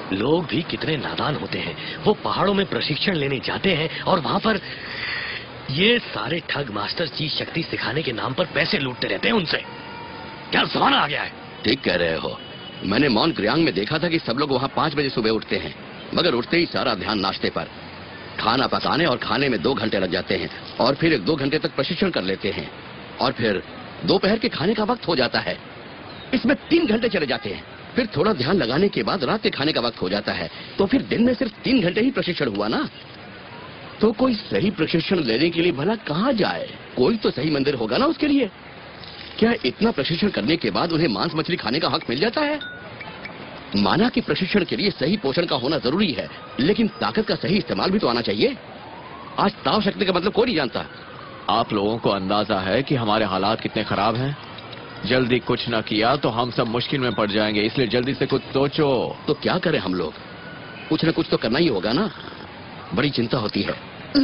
लोग भी कितने नादान होते हैं। वो पहाड़ों में प्रशिक्षण लेने जाते हैं और वहां पर ये सारे ठग मास्टर चीज शक्ति सिखाने के नाम पर पैसे लूटते रहते हैं उनसे। क्या जमाना आ गया है। ठीक कह रहे हो। मैंने माउंट ग्रियांग में देखा था कि सब लोग वहाँ 5 बजे सुबह उठते हैं, मगर उठते ही सारा ध्यान नाश्ते पर। खाना पकाने और खाने में 2 घंटे लग जाते हैं और फिर 1-2 घंटे तक प्रशिक्षण कर लेते हैं और फिर दोपहर के खाने का वक्त हो जाता है। इसमें 3 घंटे चले जाते हैं। फिर थोड़ा ध्यान लगाने के बाद रात के खाने का वक्त हो जाता है, तो फिर दिन में सिर्फ 3 घंटे ही प्रशिक्षण हुआ ना। तो कोई सही प्रशिक्षण लेने के लिए भला कहाँ जाए? कोई तो सही मंदिर होगा ना उसके लिए। क्या इतना प्रशिक्षण करने के बाद उन्हें मांस मछली खाने का हक मिल जाता है? माना कि प्रशिक्षण के लिए सही पोषण का होना जरूरी है, लेकिन ताकत का सही इस्तेमाल भी तो आना चाहिए। आज ताव शक्ति का मतलब कोई नहीं जानता। आप लोगों को अंदाजा है कि हमारे हालात कितने खराब हैं? जल्दी कुछ ना किया तो हम सब मुश्किल में पड़ जाएंगे, इसलिए जल्दी से कुछ सोचो। तो क्या करें हम लोग? कुछ न कुछ तो करना ही होगा ना। बड़ी चिंता होती है।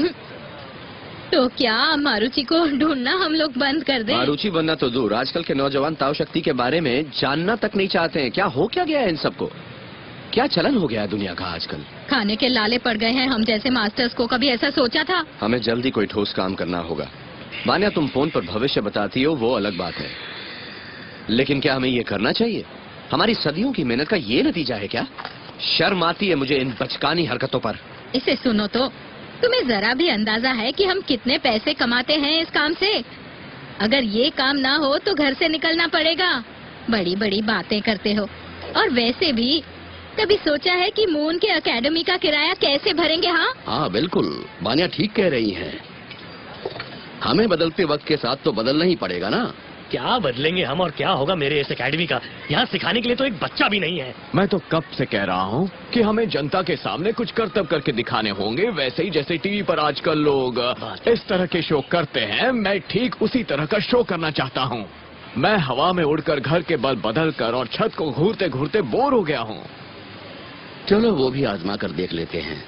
तो क्या मारुचि को ढूंढना हम लोग बंद कर दें? मारुचि बनना तो दूर, आजकल के नौजवान ताव शक्ति के बारे में जानना तक नहीं चाहते हैं। क्या हो क्या गया है इन सबको? क्या चलन हो गया है दुनिया का आजकल? खाने के लाले पड़ गए हैं हम जैसे मास्टर्स को। कभी ऐसा सोचा था? हमें जल्दी कोई ठोस काम करना होगा। मान्या, तुम फोन पर भविष्य बताती हो वो अलग बात है, लेकिन क्या हमें ये करना चाहिए? हमारी सदियों की मेहनत का ये नतीजा है क्या? शर्म आती है मुझे इन बचकानी हरकतों पर। इसे सुनो तो, तुम्हें जरा भी अंदाजा है कि हम कितने पैसे कमाते हैं इस काम से? अगर ये काम ना हो तो घर से निकलना पड़ेगा। बड़ी बड़ी बातें करते हो। और वैसे भी कभी सोचा है कि मून के एकेडमी का किराया कैसे भरेंगे? हाँ बिल्कुल, मान्या ठीक कह रही हैं। हमें बदलते वक्त के साथ तो बदलना ही पड़ेगा ना। क्या बदलेंगे हम और क्या होगा मेरे इस एकेडमी का? यहाँ सिखाने के लिए तो एक बच्चा भी नहीं है। मैं तो कब से कह रहा हूँ कि हमें जनता के सामने कुछ करतब करके दिखाने होंगे, वैसे ही जैसे टीवी पर आजकल लोग इस तरह के शो करते हैं। मैं ठीक उसी तरह का शो करना चाहता हूँ। मैं हवा में उड़कर घर के बल बदल कर और छत को घूरते घूरते बोर हो गया हूँ। चलो वो भी आजमा कर देख लेते हैं।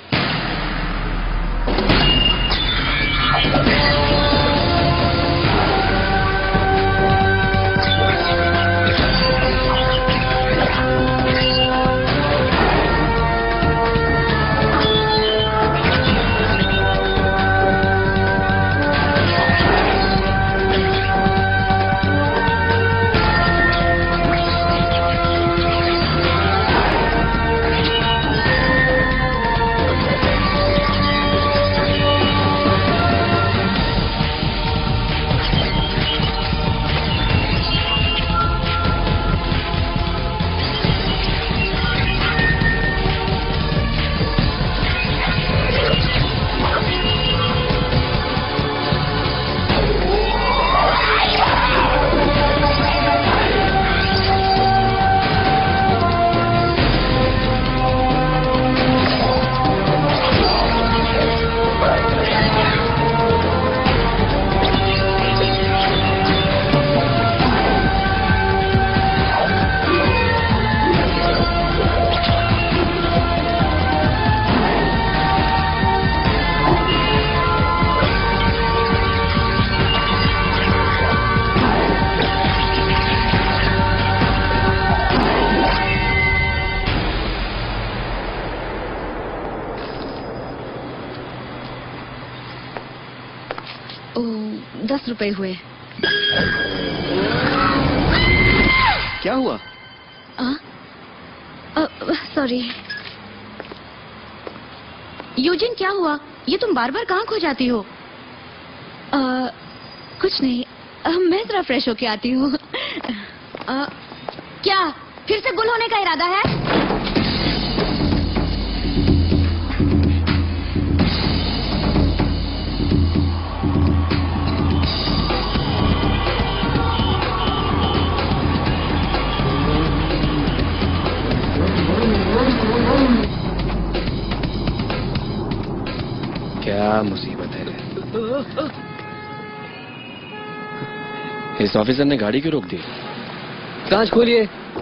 ₹10 हुए। क्या हुआ? सॉरी। यूजिन, क्या हुआ? ये तुम बार बार कहाँ खो जाती हो? कुछ नहीं, मैं जरा फ्रेश होके आती हूँ। क्या फिर से गुल होने का इरादा है? क्या मुसीबत है? इस ऑफिसर ने गाड़ी क्यों रोक दी? कांच खोलिए।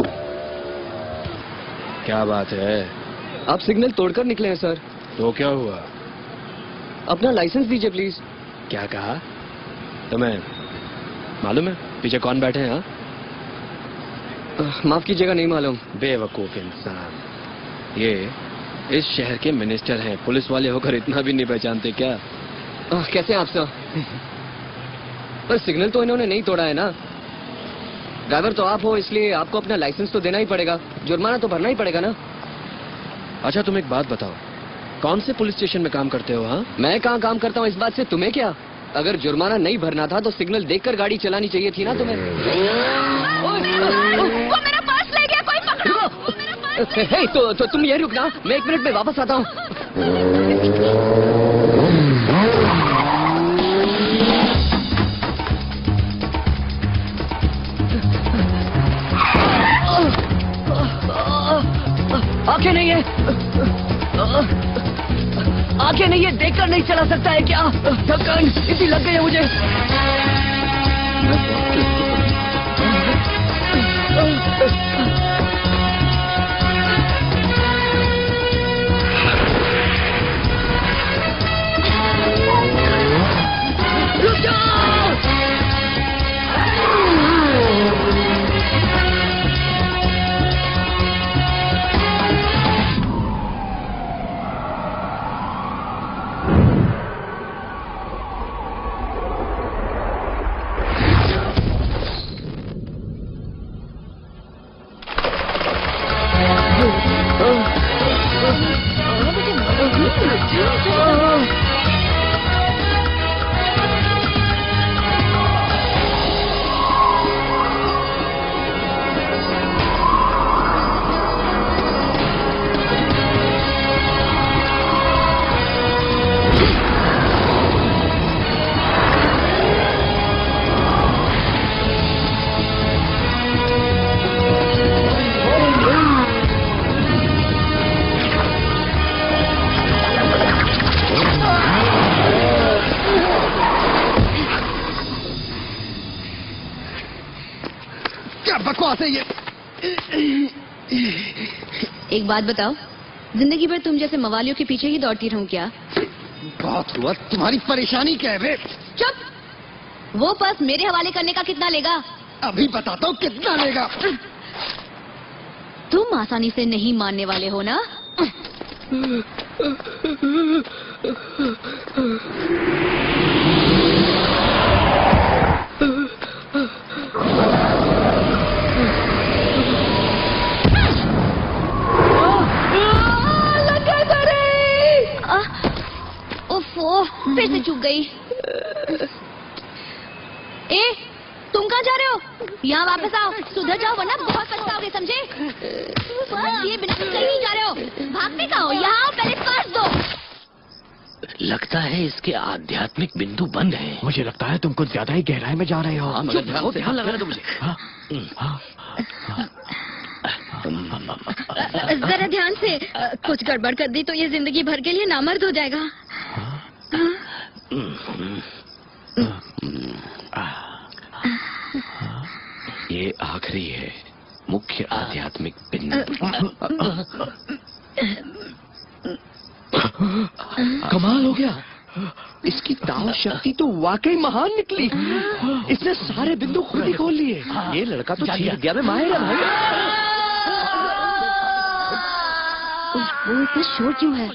क्या बात है? आप सिग्नल तोड़कर निकले हैं सर। तो क्या हुआ? अपना लाइसेंस दीजिए प्लीज। क्या कहा? तुम्हें मालूम है पीछे कौन बैठे हैं? हाँ, माफ कीजिएगा, नहीं मालूम। बेवकूफ इंसान। ये इस शहर के मिनिस्टर हैं, पुलिस वाले होकर इतना भी नहीं पहचानते क्या? कैसे हैं आप सर? पर सिग्नल तो इन्होंने नहीं तोड़ा है ना। ड्राइवर तो आप हो, इसलिए आपको अपना लाइसेंस तो देना ही पड़ेगा, जुर्माना तो भरना ही पड़ेगा ना। अच्छा तुम एक बात बताओ, कौन से पुलिस स्टेशन में काम करते हो? हाँ, मैं कहाँ काम करता हूँ इस बात से तुम्हें क्या? अगर जुर्माना नहीं भरना था तो सिग्नल देखकर गाड़ी चलानी चाहिए थी ना तुम्हें। वो मेरा पर्स ले गया, कोई पकड़ो। हे, तो तुम यही रुकना, मैं 1 मिनट में वापस आता हूँ। आंखें नहीं है, आंखें नहीं है, देखकर नहीं चला सकता है क्या? थकान इतनी लग गई है मुझे। रुक जाओ! बकवास है ये। एक बात बताओ, जिंदगी भर तुम जैसे मवालियों के पीछे ही दौड़ती रहूं क्या? बहुत हुआ, तुम्हारी परेशानी क्या है बे? चुप! वो पर्स मेरे हवाले करने का कितना लेगा? अभी बताता हूँ कितना लेगा। तुम आसानी से नहीं मानने वाले हो ना? फिर से चूक गई। ए, तुम कहाँ जा रहे हो? यहाँ वापस आओ, सुधर जाओ वरना बहुत पछताओगे, समझे? ये बिना तुम कहीं नहीं जा रहे हो। भागते कहाँ हो? यहाँ आओ, पहले पर्स दो। लगता है इसके आध्यात्मिक बिंदु बंद हैं। मुझे लगता है तुम कुछ ज्यादा ही गहराई में जा रहे हो। मगर ध्यान लगाना तो मुझे। जरा ध्यान से, कुछ गड़बड़ कर दी तो ये जिंदगी भर के लिए नामर्द हो जाएगा। ये आखिरी है, मुख्य आध्यात्मिक बिंदु। कमाल हो गया, इसकी दाव शक्ति तो वाकई महान निकली। इसने सारे बिंदु खुद ही खोल लिए। ये लड़का तो चीज विद्या में माहिर है भाई। वो इतना शोर क्यों है?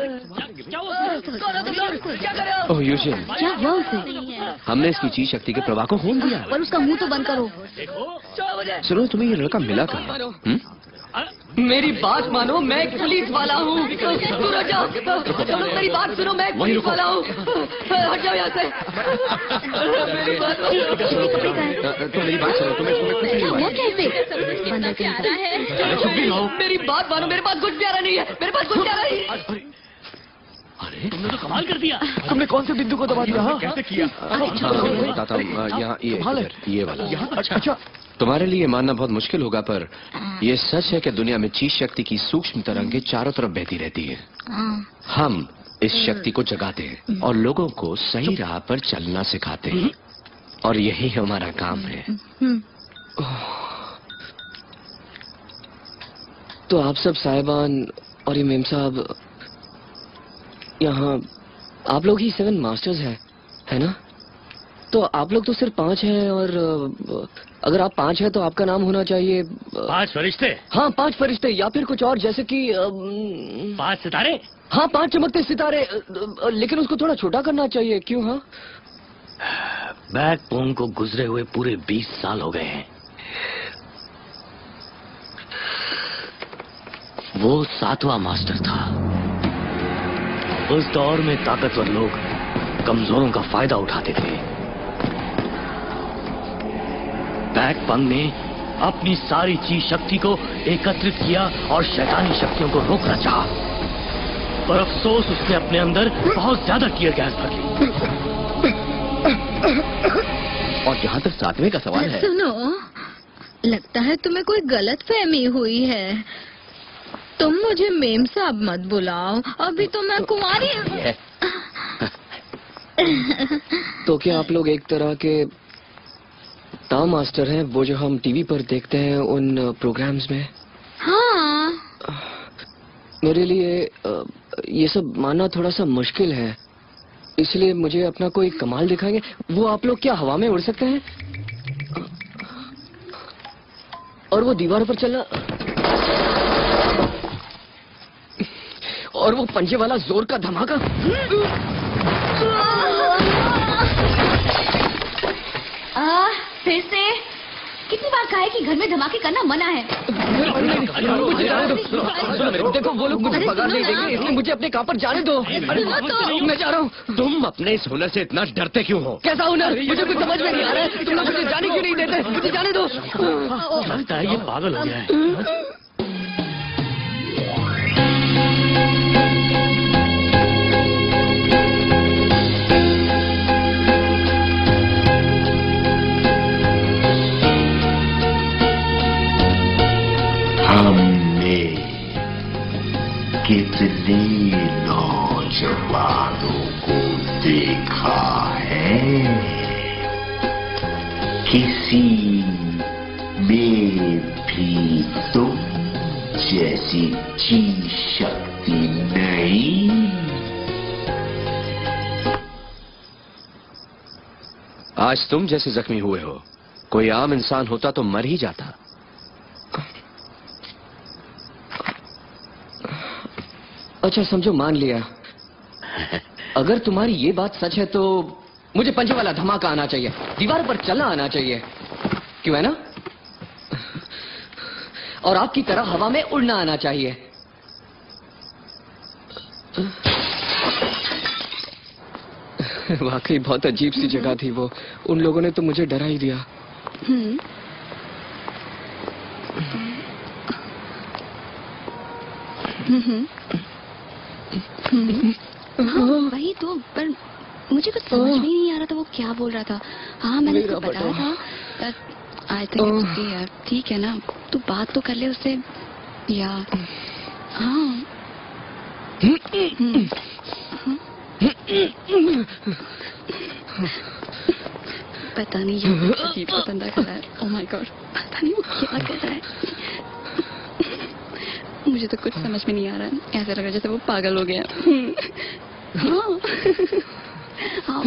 ओह यूजिन, क्या हुआ उसे? हमने इसकी चीज शक्ति के प्रवाह को खोल दिया। पर उसका मुंह तो बंद करो। सुनो, तुम्हें ये लड़का मिला कहाँ? मेरी बात मानो, मैं एक पुलिस वाला हूँ। दूर हो जाओ, तुम लोग मेरी बात सुनो, मैं एक पुलिस वाला हूँ। हट जाओ यहाँ से। मेरी बात तो मेरी बात सुनो, तुम्हें कुछ नहीं हुआ। वो कैसे? अंदर के अंदर। मेरी बात मानो, मेरे पास कुछ प्यारा नहीं है, मेरे पास कुछ प्यारा नहीं है। अरे तुमने तो कमाल कर दिया। तुमने कौन से बिंदु को दबा दिया? कैसे किया? बताता हूँ, यहाँ ये वाला। अच्छा, तुम्हारे लिए मानना बहुत मुश्किल होगा, पर यह सच है कि दुनिया में चीज शक्ति की सूक्ष्म तरंगें चारों तरफ बहती रहती है। हम इस शक्ति को जगाते हैं और लोगों को सही राह पर चलना सिखाते हैं, और यही हमारा काम है। तो आप सब साहिबान और ये मेम साहब, यहाँ आप लोग ही 7 मास्टर्स हैं, है ना? तो आप लोग तो सिर्फ 5 हैं और अगर आप 5 हैं तो आपका नाम होना चाहिए 5 फरिश्ते, हाँ 5 फरिश्ते या फिर कुछ और जैसे कि 5 सितारे। हाँ 5 चमकते सितारे, लेकिन उसको थोड़ा छोटा करना चाहिए। क्यों? हाँ बैकपोंग को गुजरे हुए पूरे 20 साल हो गए हैं। वो 7वां मास्टर था। उस दौर में ताकतवर लोग कमजोरों का फायदा उठाते थे। बैकपोंग ने अपनी सारी चीज शक्ति को एकत्रित किया और शैतानी शक्तियों को रोकना चाहा, पर अफसोस उसने अपने अंदर बहुत ज्यादा टीयर गैस भर ली। और जहाँ तक 7वें का सवाल है, सुनो, लगता है तुम्हें कोई गलत फहमी हुई है। तुम मुझे मेम साहब मत बुलाओ, अभी तो मैं कुंवारी हूँ। तो क्या आप लोग एक तरह के ताव मास्टर हैं, वो जो हम टीवी पर देखते हैं उन प्रोग्राम्स में? हाँ। मेरे लिए ये सब मानना थोड़ा सा मुश्किल है, इसलिए मुझे अपना कोई कमाल दिखाएंगे? वो आप लोग क्या हवा में उड़ सकते हैं? और वो दीवार पर चलना, और वो पंजे वाला जोर का धमाका। फिर से कितनी बार कहा है कि घर में धमाके करना मना है। देखो वो लोग मुझे पगार नहीं देंगे, इसलिए मुझे अपने काम पर जाने दो। अरे मैं जा रहा हूँ। तुम अपने इस हुनर से इतना डरते क्यों हो? कैसा हुनर? मुझे कुछ समझ में नहीं आ रहा है। तुम लोग मुझे जाने क्यों नहीं देते? मुझे जाने दो। लगता है ये पागल हो गया है। हमने कितने नौजवानों को देखा है, किसी में भी तुम जैसी चीज शक्ति नहीं। आज तुम जैसे जख्मी हुए हो, कोई आम इंसान होता तो मर ही जाता। अच्छा समझो, मान लिया। अगर तुम्हारी ये बात सच है तो मुझे पंजे वाला धमाका आना चाहिए, दीवार पर चलना आना चाहिए, क्यों है ना? और आपकी तरह हवा में उड़ना आना चाहिए। वाकई बहुत अजीब सी जगह थी वो। उन लोगों ने तो मुझे डरा ही दिया। वही तो, पर मुझे कुछ समझ में नहीं आ रहा था वो क्या बोल रहा था। हाँ मैंने उसको बताया था। आई थिंक यार ठीक है ना, तू बात तो कर ले उससे यार। हाँ पता नहीं ये अजीब सा बंदा कर रहा है। ओह माय गॉड, पता नहीं वो क्या कर रहा है। मुझे तो कुछ समझ में नहीं आ रहा है। ऐसा लग रहा है जैसे वो पागल हो गया। हाँ हाँ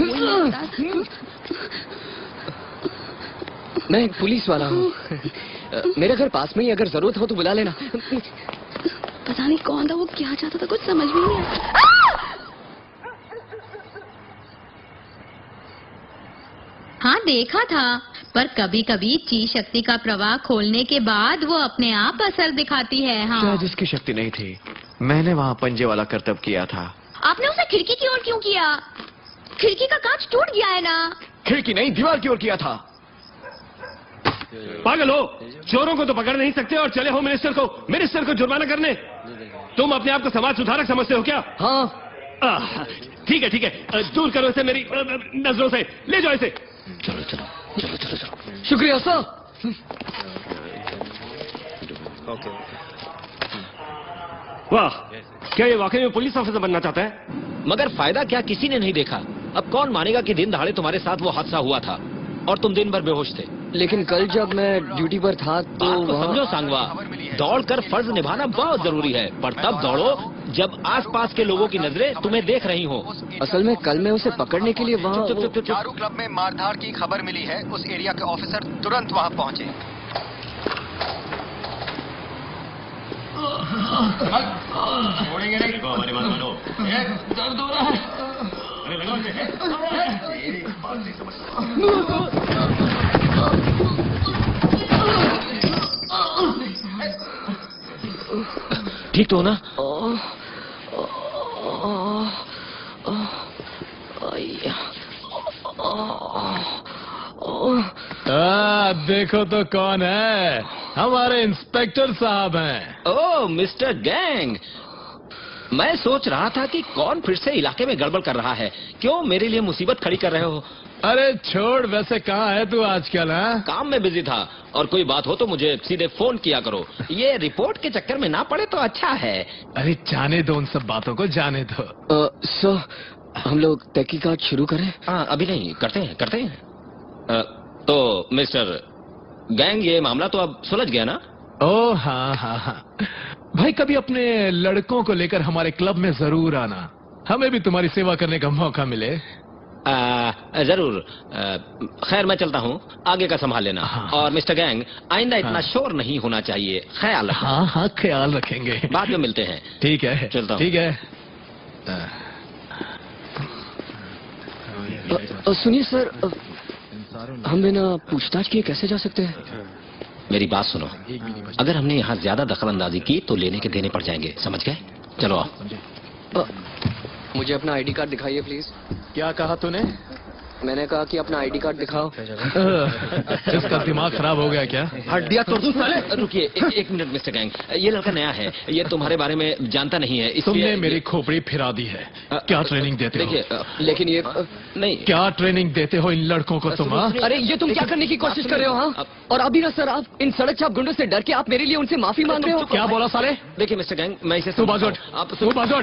मैं एक पुलिस वाला हूँ। मेरे घर पास में ही, अगर जरूरत हो तो बुला लेना। पता नहीं कौन था, वो क्या चाहता था, कुछ समझ में नहीं आ रहा। हाँ देखा था, पर कभी कभी चीज शक्ति का प्रवाह खोलने के बाद वो अपने आप असर दिखाती है। हाँ शायद इसकी शक्ति नहीं थी। मैंने वहाँ पंजे वाला करतब किया था। आपने उसे खिड़की की ओर क्यों किया? खिड़की का कांच टूट गया है ना। खिड़की नहीं, दीवार की ओर किया था। पागल हो, चोरों को तो पकड़ नहीं सकते और चले हो मिनिस्टर को जुर्माना करने। तुम अपने आप को समाज सुधारक समझते हो क्या? हाँ ठीक है, दूर करो इसे मेरी नजरों से, ले जाओ इसे। चलो चलो चलो चलो चलो। शुक्रिया सर। वाह, क्या ये वाकई में पुलिस ऑफिसर बनना चाहता है? मगर फायदा क्या, किसी ने नहीं देखा। अब कौन मानेगा कि दिन दहाड़े तुम्हारे साथ वो हादसा हुआ था और तुम दिन भर बेहोश थे। लेकिन कल जब मैं ड्यूटी पर था तो बात को समझो सांगवा, दौड़कर फर्ज निभाना बहुत जरूरी है, पर तब दौड़ो जब आसपास के लोगों की नजरें तुम्हें देख रही हो। असल में कल मैं उसे पकड़ने के लिए वहाँ चारू क्लब में मारधाड़ की खबर मिली है। उस एरिया के ऑफिसर तुरंत वहाँ पहुँचे। छोड़ेंगे नहीं। हमारी बात मानो। दर्द हो रहा है। अरे लगाओ इसे। तेरी बात नहीं समझता। ठीक तो हो ना? देखो तो कौन है, हमारे इंस्पेक्टर साहब हैं। ओह मिस्टर गैंग, मैं सोच रहा था कि कौन फिर से इलाके में गड़बड़ कर रहा है। क्यों मेरे लिए मुसीबत खड़ी कर रहे हो? अरे छोड़, वैसे कहाँ है तू आजकल? हाँ, काम में बिजी था, और कोई बात हो तो मुझे सीधे फोन किया करो। ये रिपोर्ट के चक्कर में ना पड़े तो अच्छा है। अरे जाने दो उन सब बातों को, जाने दो। सर, हम लोग तहकीकात शुरू करें? हाँ, अभी नहीं, करते हैं। तो मिस्टर गैंग, ये मामला तो अब सुलझ गया ना? ओह हाँ। भाई कभी अपने लड़कों को लेकर हमारे क्लब में जरूर आना, हमें भी तुम्हारी सेवा करने का मौका मिले। जरूर। खैर मैं चलता हूँ, आगे का संभाल लेना। हाँ। और मिस्टर गैंग, आइंदा इतना शोर नहीं होना चाहिए, ख्याल रखना। हाँ ख्याल रखेंगे। बाद में मिलते हैं। ठीक है, चलता हूँ। ठीक है। सुनिए सर, हम बिना पूछताछ किए कैसे जा सकते हैं? मेरी बात सुनो, अगर हमने यहाँ ज्यादा दखलंदाजी की तो लेने के देने पड़ जाएंगे, समझ गए? चलो आओ। मुझे अपना आईडी कार्ड दिखाइए प्लीज। क्या कहा तूने? मैंने कहा कि अपना आईडी कार्ड दिखाओ। इसका दिमाग खराब हो गया क्या? हड्डियां तोड़ दूं साले। रुकिए एक मिनट मिस्टर गैंग, ये लड़का नया है, ये तुम्हारे बारे में जानता नहीं है, इसलिए तुमने मेरी खोपड़ी फिरा दी है। क्या ट्रेनिंग देते हो? देखिए, लेकिन ये नहीं, क्या ट्रेनिंग देते हो इन लड़कों को तुम? हाँ? अरे ये तुम क्या करने की कोशिश कर रहे हो? हाँ, और अभी ना सर, आप इन सड़क छाप गुंडों से डर के आप मेरे लिए उनसे माफी मांग रहे हो? क्या बोला साले? देखिए मिस्टर गैंग, मैं इसे तू बाजोट, आप तू बाजोट।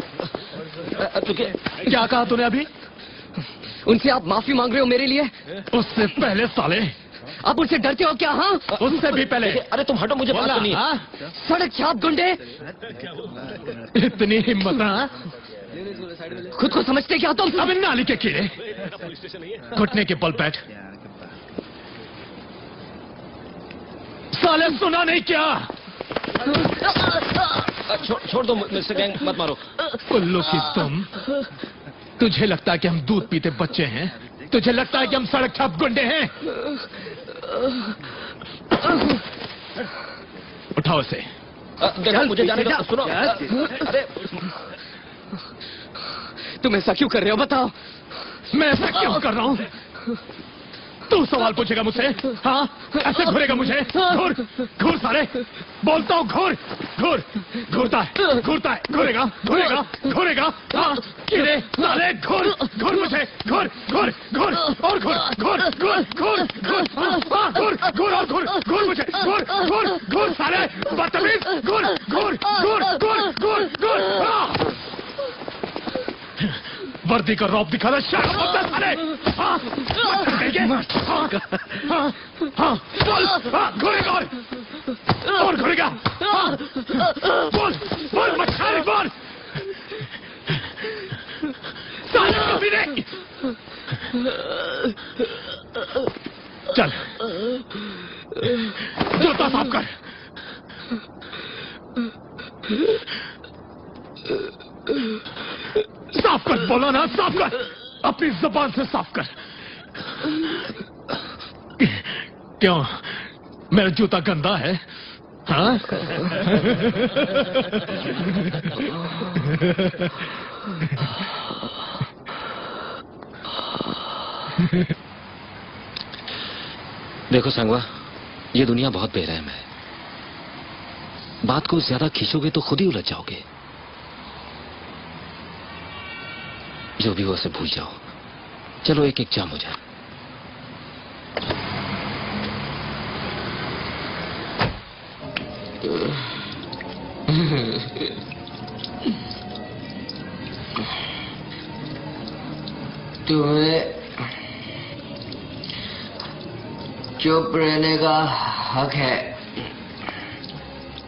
क्या कहा तूने अभी? उनसे आप माफी मांग रहे हो मेरे लिए? उससे पहले साले आप उनसे डरते हो क्या? हाँ, उससे भी पहले। अरे तुम हटो, मुझे बात सुनिए। सड़क छाप गुंडे, इतनी हिम्मत? हाँ, खुद को समझते क्या तुम? अब नाली के कीड़े, घुटने के बल बैठ। साले सुना नहीं क्या? छोड़ दो मिस्टर गैंग, मत मारो। उल्लू की तुम, तुझे लगता है कि हम दूध पीते बच्चे हैं? तुझे लगता है कि हम सड़क छाप गुंडे हैं? उठाओ इसे। देखो मुझे जाने दो। सुनो, अरे तुम ऐसा क्यों कर रहे हो बताओ? मैं ऐसा क्यों कर रहा हूँ? तू सवाल पूछेगा मुझसे? हाँ, ऐसे घूरेगा मुझे? घूर घूर साले, बोलता हूँ घूर घूर, घूरता है, घूरेगा घूरेगा घूरेगा। हाँ, कीड़े साले, घूर घूर मुझे, घूर घूर घूर और घूर घूर घूर घूर घूर, हाँ घूर घूर और घूर घूर मुझे, घूर घूर घूर साले, बदतमीज, घूर घूर घूर घूर घूर घूर। वर्दी का रौब दिखाना शायद होता साले। हाँ, हाँ, बोल, हाँ, घूरेगा और घूरेगा। हाँ, बोल, बोल मच्छर, बोल। साले कभी नहीं। चल, जूता साफ कर। साफ कर, बोलो ना, साफ कर, अपनी जुबान से साफ कर। क्यों, मेरा जूता गंदा है? हाँ? देखो संगवा, ये दुनिया बहुत बेरहम है। बात को ज्यादा खींचोगे तो खुद ही उलझ जाओगे। जो भी हो उसे भूल जाओ। चलो एक एक जाम हो जाए। तुम्हें चुप रहने का हक है।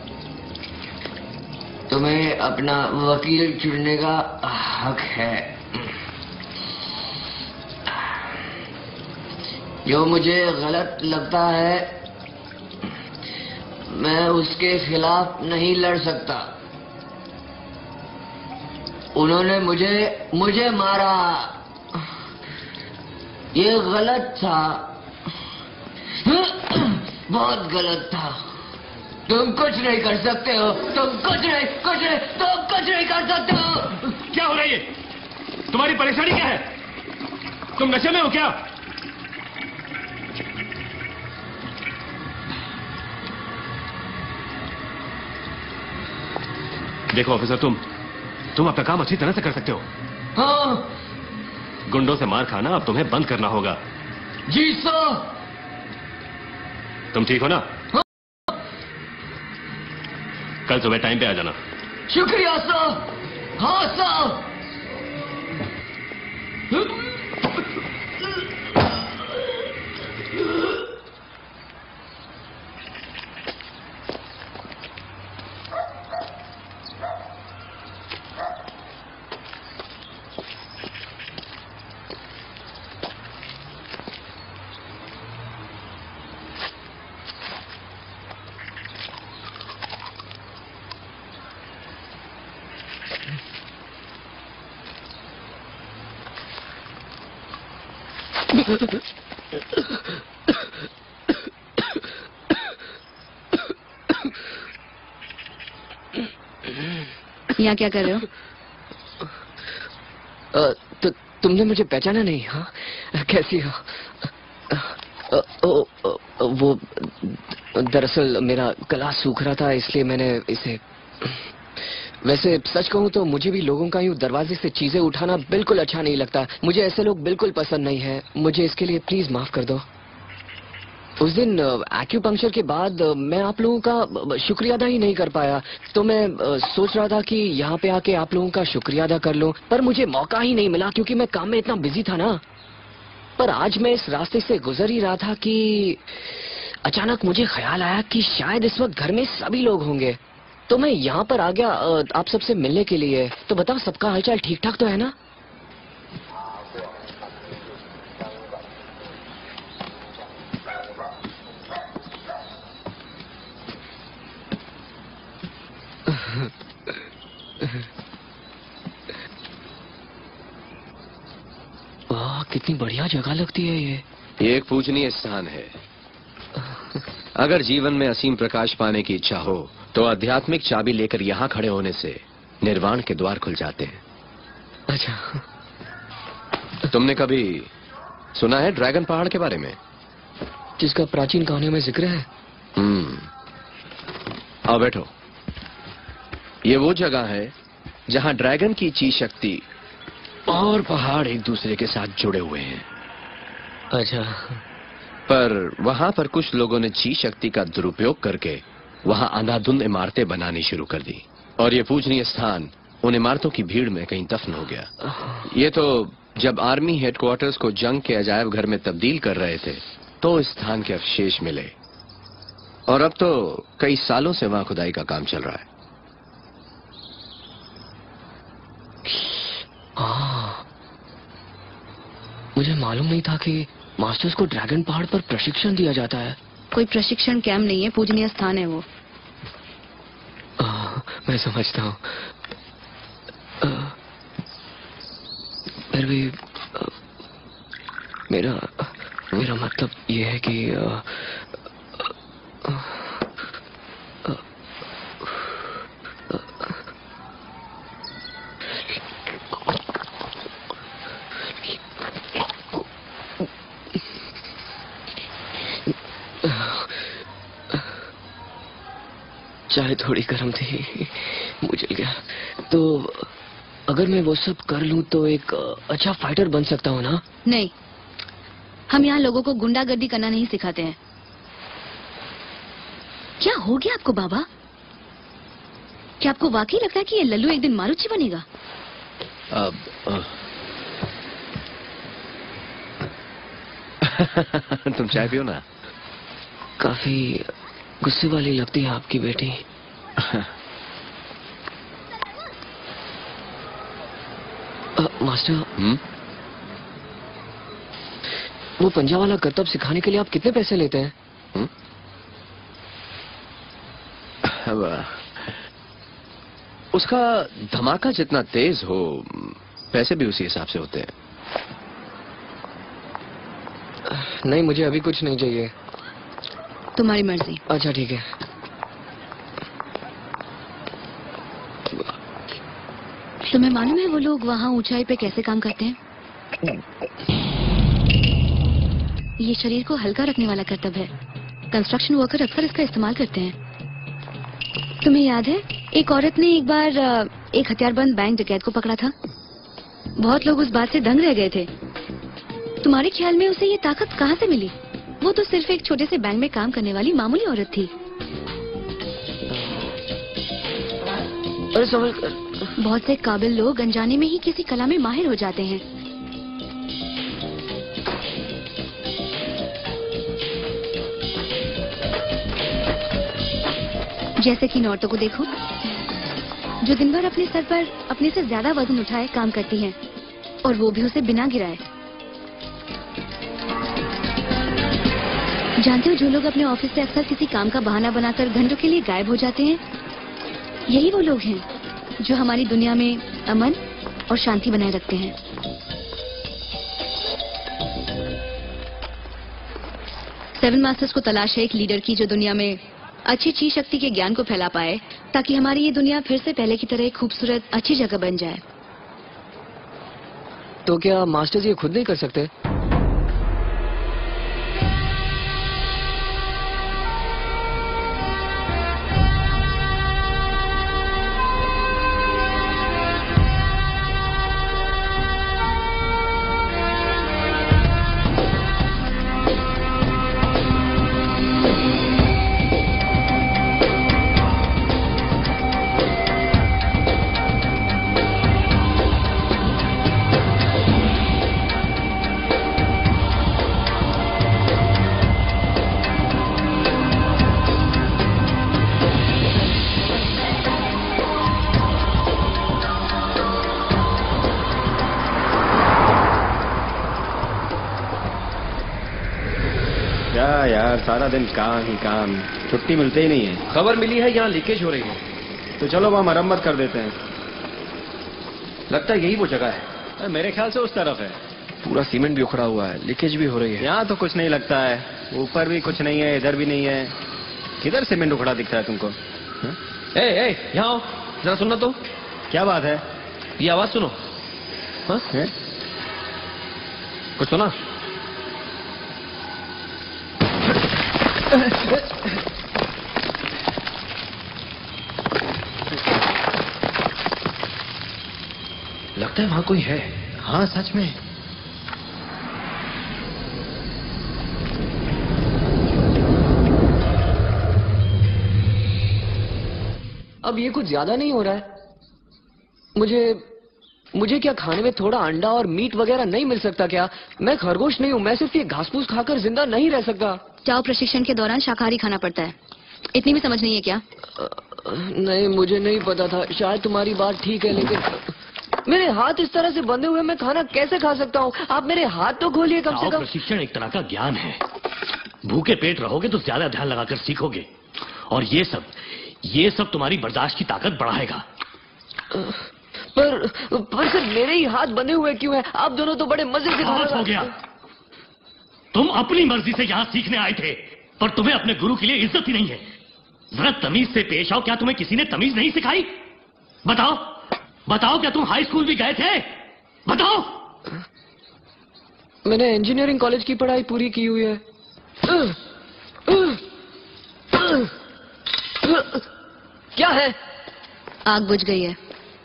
तुम्हें अपना वकील चुनने का हक है। जो मुझे गलत लगता है मैं उसके खिलाफ नहीं लड़ सकता। उन्होंने मुझे मारा, ये गलत था, बहुत गलत था। तुम कुछ नहीं कर सकते हो, तुम कुछ नहीं कर सकते हो। क्या हो रहा है ये? तुम्हारी परेशानी क्या है? तुम नशे में हो क्या? देखो ऑफिसर, तुम अपना काम अच्छी तरह से कर सकते हो। हाँ। गुंडों से मार खाना अब तुम्हें बंद करना होगा। जी सर। तुम ठीक हो ना? हाँ। कल सुबह टाइम पे आ जाना। शुक्रिया सर। हाँ सर। यहाँ क्या कर रहे हो? तो तुमने मुझे पहचाना नहीं? हाँ, कैसी हो? वो दरअसल मेरा गला सूख रहा था, इसलिए मैंने इसे... वैसे सच कहूँ तो मुझे भी लोगों का यूं दरवाजे से चीजें उठाना बिल्कुल अच्छा नहीं लगता। मुझे ऐसे लोग बिल्कुल पसंद नहीं है। मुझे इसके लिए प्लीज माफ कर दो। उस दिन एक्यूपंक्चर के बाद मैं आप लोगों का शुक्रिया अदा ही नहीं कर पाया, तो मैं सोच रहा था कि यहाँ पे आके आप लोगों का शुक्रिया अदा कर लूं, पर मुझे मौका ही नहीं मिला क्योंकि मैं काम में इतना बिजी था ना। पर आज मैं इस रास्ते से गुजर ही रहा था कि अचानक मुझे ख्याल आया कि शायद इस वक्त घर में सभी लोग होंगे, तो मैं यहाँ पर आ गया आप सबसे मिलने के लिए। तो बताओ, सबका हालचाल ठीक ठाक तो है ना? वाह, कितनी बढ़िया जगह लगती है ये। ये एक पूजनीय स्थान है। अगर जीवन में असीम प्रकाश पाने की इच्छा हो तो आध्यात्मिक चाबी लेकर यहाँ खड़े होने से निर्वाण के द्वार खुल जाते हैं। अच्छा, तुमने कभी सुना है ड्रैगन पहाड़ के बारे में, जिसका प्राचीन कहानियों में जिक्र है? आओ बैठो। ये वो जगह है जहाँ ड्रैगन की ची शक्ति और पहाड़ एक दूसरे के साथ जुड़े हुए हैं। अच्छा। पर वहाँ पर कुछ लोगों ने ची शक्ति का दुरुपयोग करके वहाँ अंधाधुंध इमारतें बनानी शुरू कर दी, और ये पूजनीय स्थान उन इमारतों की भीड़ में कहीं दफन हो गया। ये तो जब आर्मी हेडक्वार्टर्स को जंग के अजायब घर में तब्दील कर रहे थे तो इस स्थान के अवशेष मिले, और अब तो कई सालों से वहाँ खुदाई का काम चल रहा है। मुझे मालूम नहीं था कि मास्टर्स को ड्रैगन पहाड़ पर प्रशिक्षण दिया जाता है। कोई प्रशिक्षण कैंप नहीं है, पूजनीय स्थान है वो। मैं समझता हूँ, फिर भी मेरा मतलब ये है कि चाय थोड़ी गर्म थी, मुझे गया। तो अगर मैं वो सब कर लूं तो एक अच्छा फाइटर बन सकता हूँ ना? नहीं, हम यहाँ लोगों को गुंडागर्दी करना नहीं सिखाते हैं। क्या हो गया आपको बाबा? क्या आपको वाकई लगता है कि ये लल्लू एक दिन मारुति बनेगा? तुम चाय पियो ना। काफी गुस्से वाली लगती है आपकी बेटी। मास्टर, वो पंजा वाला करतब सिखाने के लिए आप कितने पैसे लेते हैं? उसका धमाका जितना तेज हो, पैसे भी उसी हिसाब से होते हैं। नहीं, मुझे अभी कुछ नहीं चाहिए। तुम्हारी मर्जी। अच्छा ठीक है। तुम्हें मालूम है वो लोग वहाँ ऊंचाई पे कैसे काम करते हैं? ये शरीर को हल्का रखने वाला करतब है। कंस्ट्रक्शन वर्कर अक्सर इसका इस्तेमाल करते हैं। तुम्हें याद है एक औरत ने एक बार एक हथियारबंद बैंक डकैत को पकड़ा था। बहुत लोग उस बात से दंग रह गए थे। तुम्हारे ख्याल में उसे ये ताकत कहाँ से मिली? वो तो सिर्फ एक छोटे से बैंक में काम करने वाली मामूली औरत थी। बहुत से काबिल लोग अनजाने में ही किसी कला में माहिर हो जाते हैं। जैसे कि इन औरतों को देखो जो दिन भर अपने सर पर अपने से ज्यादा वजन उठाए काम करती हैं, और वो भी उसे बिना गिराए। जानते हो जो लोग अपने ऑफिस से अक्सर किसी काम का बहाना बनाकर घंटों के लिए गायब हो जाते हैं, यही वो लोग हैं जो हमारी दुनिया में अमन और शांति बनाए रखते हैं। सेवन मास्टर्स को तलाश है एक लीडर की जो दुनिया में अच्छी चीज शक्ति के ज्ञान को फैला पाए, ताकि हमारी ये दुनिया फिर से पहले की तरह एक खूबसूरत अच्छी जगह बन जाए। तो क्या मास्टर्स ये खुद नहीं कर सकते? यार सारा दिन काम ही काम, छुट्टी मिलते ही नहीं है। खबर मिली है यहाँ लीकेज हो रही है, तो चलो वहाँ मरम्मत कर देते हैं। लगता है यही वो जगह है। मेरे ख्याल से उस तरफ है। पूरा सीमेंट भी उखड़ा हुआ है, लीकेज भी हो रही है। यहाँ तो कुछ नहीं लगता है, ऊपर भी कुछ नहीं है, इधर भी नहीं है। किधर सीमेंट उखड़ा दिखता है तुमको? यहाँ आओ जरा, सुनना तो। क्या बात है? ये आवाज सुनो। कुछ सुना? लगता है वहां कोई है। हाँ सच में। अब ये कुछ ज्यादा नहीं हो रहा है? मुझे क्या खाने में थोड़ा अंडा और मीट वगैरह नहीं मिल सकता क्या? मैं खरगोश नहीं हूँ, मैं सिर्फ ये घास फूस खाकर जिंदा नहीं रह सकता। जाओ, प्रशिक्षण के दौरान शाकाहारी खाना पड़ता है। इतनी भी समझ नहीं है क्या? नहीं, मुझे नहीं पता था। शायद तुम्हारी बात ठीक है, लेकिन मेरे हाथ इस तरह से बंधे हुए मैं खाना कैसे खा सकता हूँ? आप मेरे हाथ तो खोलिए कम से कम। प्रशिक्षण एक तरह का ज्ञान है। भूखे पेट रहोगे तो ज्यादा ध्यान लगाकर सीखोगे, और ये सब तुम्हारी बर्दाश्त की ताकत बढ़ाएगा। पर सिर्फ मेरे ही हाथ बंधे हुए क्यों हैं? आप दोनों तो बड़े मजे से बहुत हो गया। तुम अपनी मर्जी से यहाँ सीखने आए थे, पर तुम्हें अपने गुरु के लिए इज्जत ही नहीं है। जरा तमीज से पेश आओ। क्या तुम्हें किसी ने तमीज नहीं सिखाई? बताओ, क्या तुम हाई स्कूल भी गए थे? बताओ। मैंने इंजीनियरिंग कॉलेज की पढ़ाई पूरी की हुई है। क्या है? आग बुझ गई है।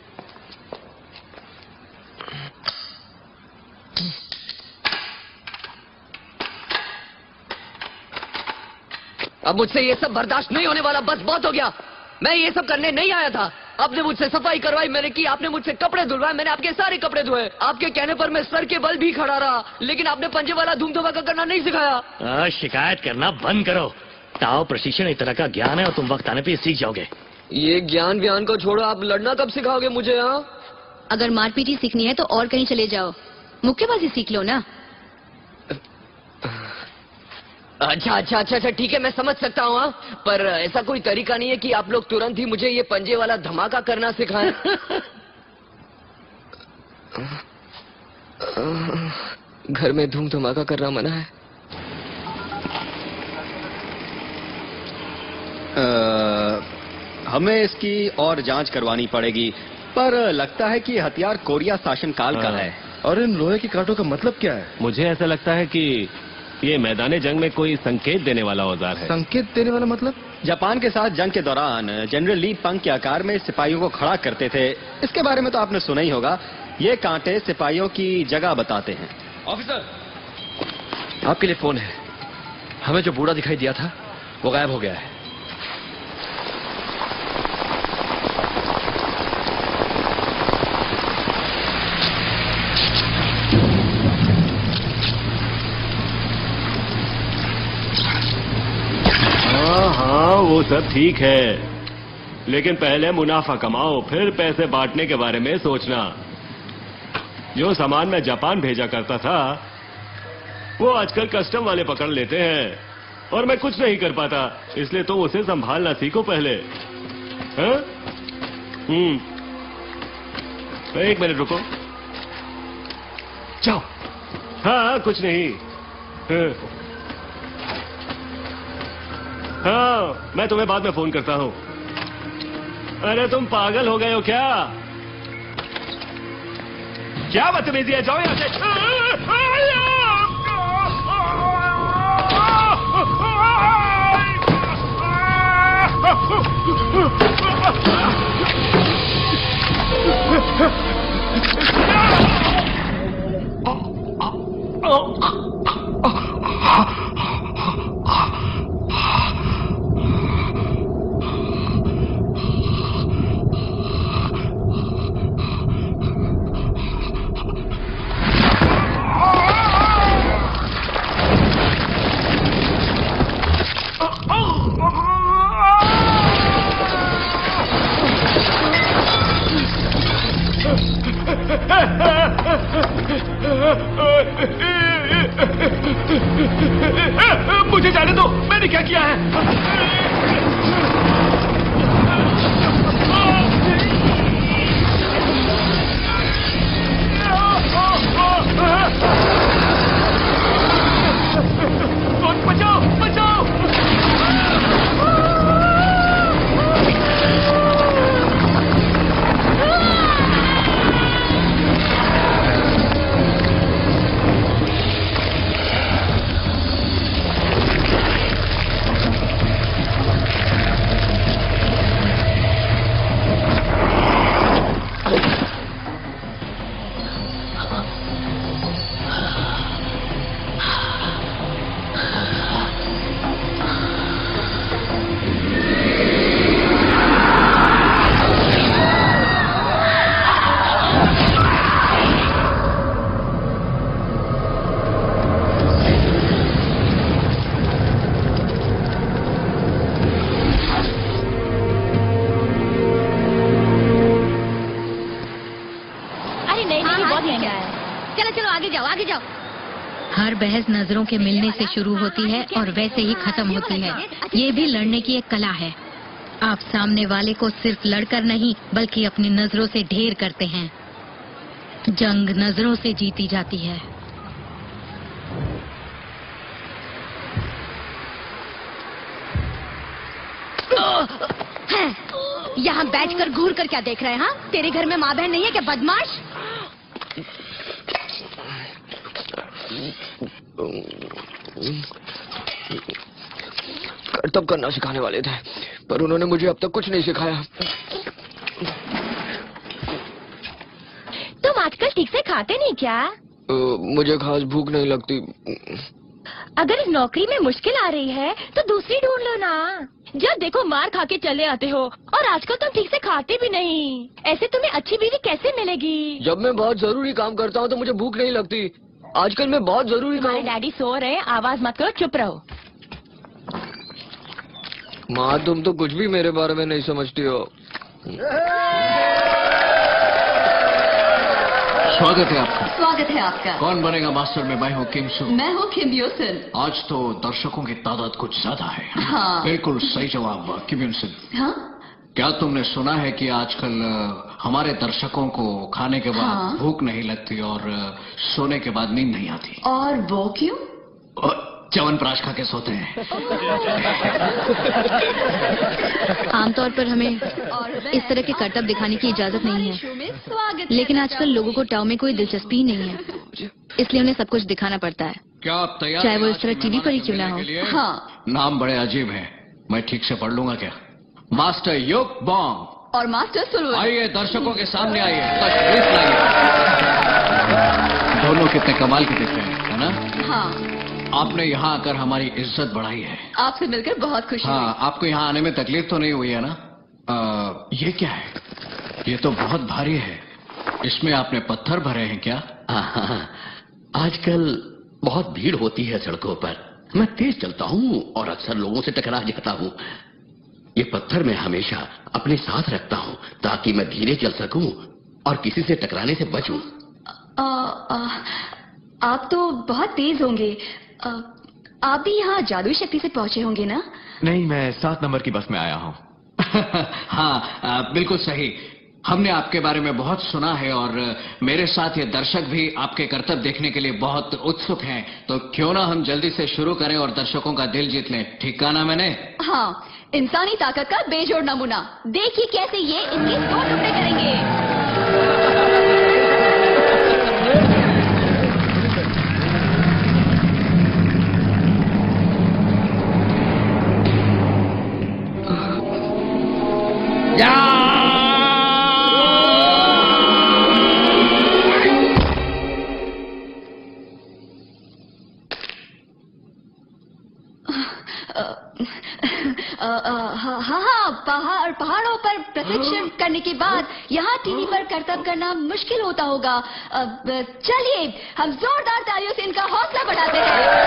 अब मुझसे ये सब बर्दाश्त नहीं होने वाला। बस बहुत हो गया। मैं ये सब करने नहीं आया था। आपने मुझसे सफाई करवाई, मैंने की। आपने मुझसे कपड़े धुलवाए, मैंने आपके सारे कपड़े धोए। आपके कहने पर मैं सर के बल भी खड़ा रहा, लेकिन आपने पंजे वाला धूम धमाका करना नहीं सिखाया। शिकायत करना बंद करो। ताओ प्रशिक्षण एक तरह का ज्ञान है, और तुम वक्त आने पे सीख जाओगे। ये ज्ञान व्यान को छोड़ो, आप लड़ना कब सिखाओगे मुझे? यहाँ अगर मारपीट ही सीखनी है तो और कहीं चले जाओ, मुक्केबाजी सीख लो ना। अच्छा ठीक है, मैं समझ सकता हूँ। हाँ, पर ऐसा कोई तरीका नहीं है कि आप लोग तुरंत ही मुझे ये पंजे वाला धमाका करना सिखाएं? घर में धूम धमाका करना मना है। हमें इसकी और जांच करवानी पड़ेगी, पर लगता है कि हथियार कोरिया शासनकाल का है। और इन लोहे के कांटों का मतलब क्या है? मुझे ऐसा लगता है कि ये मैदान जंग में कोई संकेत देने वाला औजार है। संकेत देने वाला मतलब? जापान के साथ जंग के दौरान जनरल ली पंख के आकार में सिपाहियों को खड़ा करते थे। इसके बारे में तो आपने सुना ही होगा। ये कांटे सिपाहियों की जगह बताते हैं। ऑफिसर, आपके लिए फोन है। हमें जो बूढ़ा दिखाई दिया था वो गायब हो गया है। हाँ, वो सब ठीक है, लेकिन पहले मुनाफा कमाओ, फिर पैसे बांटने के बारे में सोचना। जो सामान मैं जापान भेजा करता था वो आजकल कस्टम वाले पकड़ लेते हैं और मैं कुछ नहीं कर पाता, इसलिए तुम उसे संभालना सीखो पहले। हाँ? एक मिनट रुको। जाओ। हाँ, कुछ नहीं। हाँ, मैं तुम्हें बाद में फोन करता हूँ। अरे तुम पागल हो गए हो क्या? क्या बदतमीजी है? जाओ यहाँ से। मुझे जाने दो, मैंने क्या किया है? बचाओ, बचाओ! हर बहस नजरों के मिलने से शुरू होती है और वैसे ही खत्म होती है। ये भी लड़ने की एक कला है। आप सामने वाले को सिर्फ लड़कर नहीं बल्कि अपनी नजरों से ढेर करते हैं। जंग नजरों से जीती जाती है। यहाँ बैठकर घूर कर क्या देख रहे हैं? हाँ, तेरे घर में माँ बहन नहीं है क्या बदमाश? करतब करना सिखाने वाले थे, पर उन्होंने मुझे अब तक कुछ नहीं सिखाया। तुम आजकल ठीक से खाते नहीं क्या? मुझे खास भूख नहीं लगती। अगर इस नौकरी में मुश्किल आ रही है तो दूसरी ढूंढ लो ना। जब देखो मार खा के चले आते हो और आजकल तुम ठीक से खाते भी नहीं। ऐसे तुम्हें अच्छी बीवी कैसे मिलेगी? जब मैं बहुत जरूरी काम करता हूँ तो मुझे भूख नहीं लगती। आजकल मैं बहुत जरूरी काम। डैडी सो रहे, आवाज मत करो, चुप रहो। माँ, तुम तो कुछ भी मेरे बारे में नहीं समझती हो। स्वागत है आपका। स्वागत है आपका। कौन बनेगा मास्टर में? मैं हूँ किम सू। मैं हूँ किम योसन। आज तो दर्शकों की तादाद कुछ ज्यादा है। हाँ। बिल्कुल सही जवाब किम योसन। हाँ? क्या तुमने सुना है कि आजकल हमारे दर्शकों को खाने के बाद हाँ। भूख नहीं लगती और सोने के बाद नींद नहीं आती? और वो क्यों? च्यवनप्राश खा के सोते हैं। आमतौर पर हमें इस तरह के करतब दिखाने की इजाजत नहीं है, लेकिन आजकल लोगों को टाव में कोई दिलचस्पी नहीं है, इसलिए उन्हें सब कुछ दिखाना पड़ता है। क्या आप तैयार? चाहे वो इस तरह टीवी पर ही क्यों ना हो। हाँ। नाम बड़े अजीब है, मैं ठीक से पढ़ लूंगा क्या? मास्टर युग बॉन्ग और मास्टर सुलवन। आइए दर्शकों के सामने आइए, तशरीफ लाइए। दोनों कितने कमाल के दिख रहे हैं, है ना? हाँ। आपने यहाँ आकर हमारी इज्जत बढ़ाई है। आपसे मिलकर बहुत खुशी हुई। हाँ, आपको यहाँ आने में तकलीफ तो नहीं हुई है ना? ये क्या है? ये तो बहुत भारी है। इसमें आपने पत्थर भरे हैं क्या? आजकल बहुत भीड़ होती है सड़कों पर। मैं तेज चलता हूँ और अक्सर लोगों से टकरा जाता हूँ। ये पत्थर मैं हमेशा अपने साथ रखता हूँ ताकि मैं धीरे चल सकूं और किसी से टकराने से बचूं। आप तो बहुत तेज होंगे। आप भी यहाँ जादुई शक्ति से पहुँचे होंगे ना? नहीं, मैं 7 नंबर की बस में आया हूँ। हाँ, बिल्कुल सही। हमने आपके बारे में बहुत सुना है और मेरे साथ ये दर्शक भी आपके करतब देखने के लिए बहुत उत्सुक हैं। तो क्यों ना हम जल्दी से शुरू करें और दर्शकों का दिल जीत लें। ठीक कहा ना मैंने? हाँ, इंसानी ताकत का बेजोड़ नमूना। देखिए कैसे ये इनके 100 टुकड़े करेंगे। पहाड़ों पर प्रशिक्षण करने के बाद यहाँ टीवी पर करतब करना मुश्किल होता होगा। चलिए हम जोरदार तालियों से इनका हौसला बढ़ाते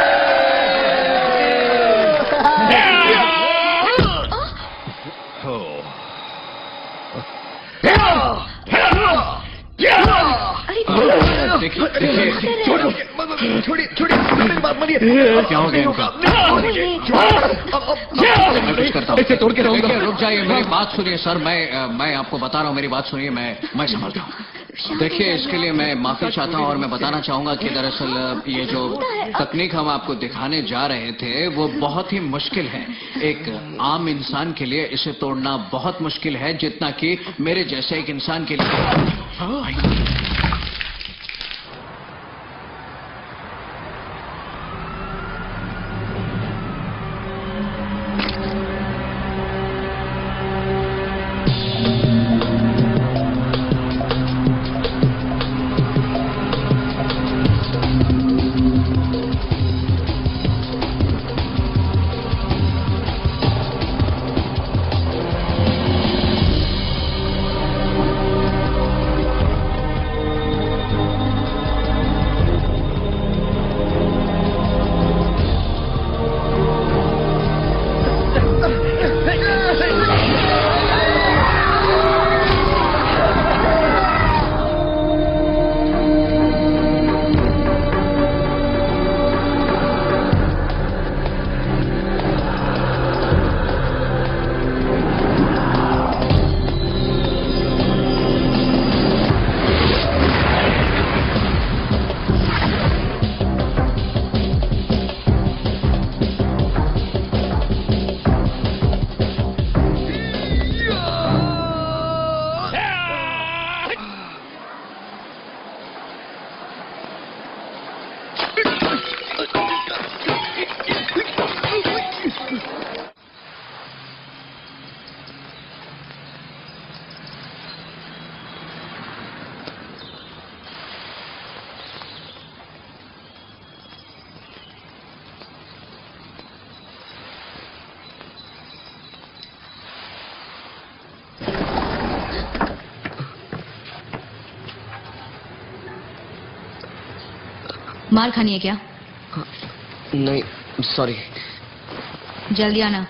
छोड़िए, मेरी बात मानिए। क्या हो गया इनका? मैं कुछ करता हूँ। इसे तोड़ के रहूंगा। रुक जाइए, मेरी बात सुनिए सर। मैं आपको बता रहा हूँ, मेरी बात सुनिए। मैं संभालता हूँ। देखिए, इसके लिए मैं माफी चाहता हूँ और मैं बताना चाहूंगा कि दरअसल ये जो तकनीक हम आपको दिखाने जा रहे थे वो बहुत ही मुश्किल है। एक आम इंसान के लिए इसे तोड़ना बहुत मुश्किल है, जितना कि मेरे जैसे एक इंसान के लिए। मार खानी है क्या? नहीं, सॉरी। जल्दी आना।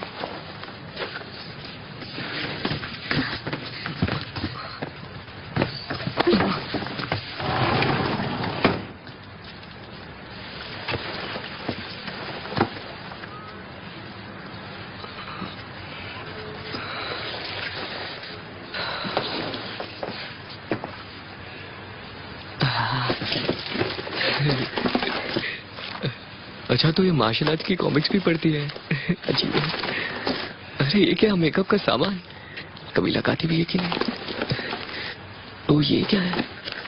अच्छा, तो ये मार्शल आर्ट की कॉमिक्स भी पढ़ती है। अजीब है। अरे ये क्या मेकअप का सामान, कभी लगाती भी है कि नहीं? तो ये क्या है?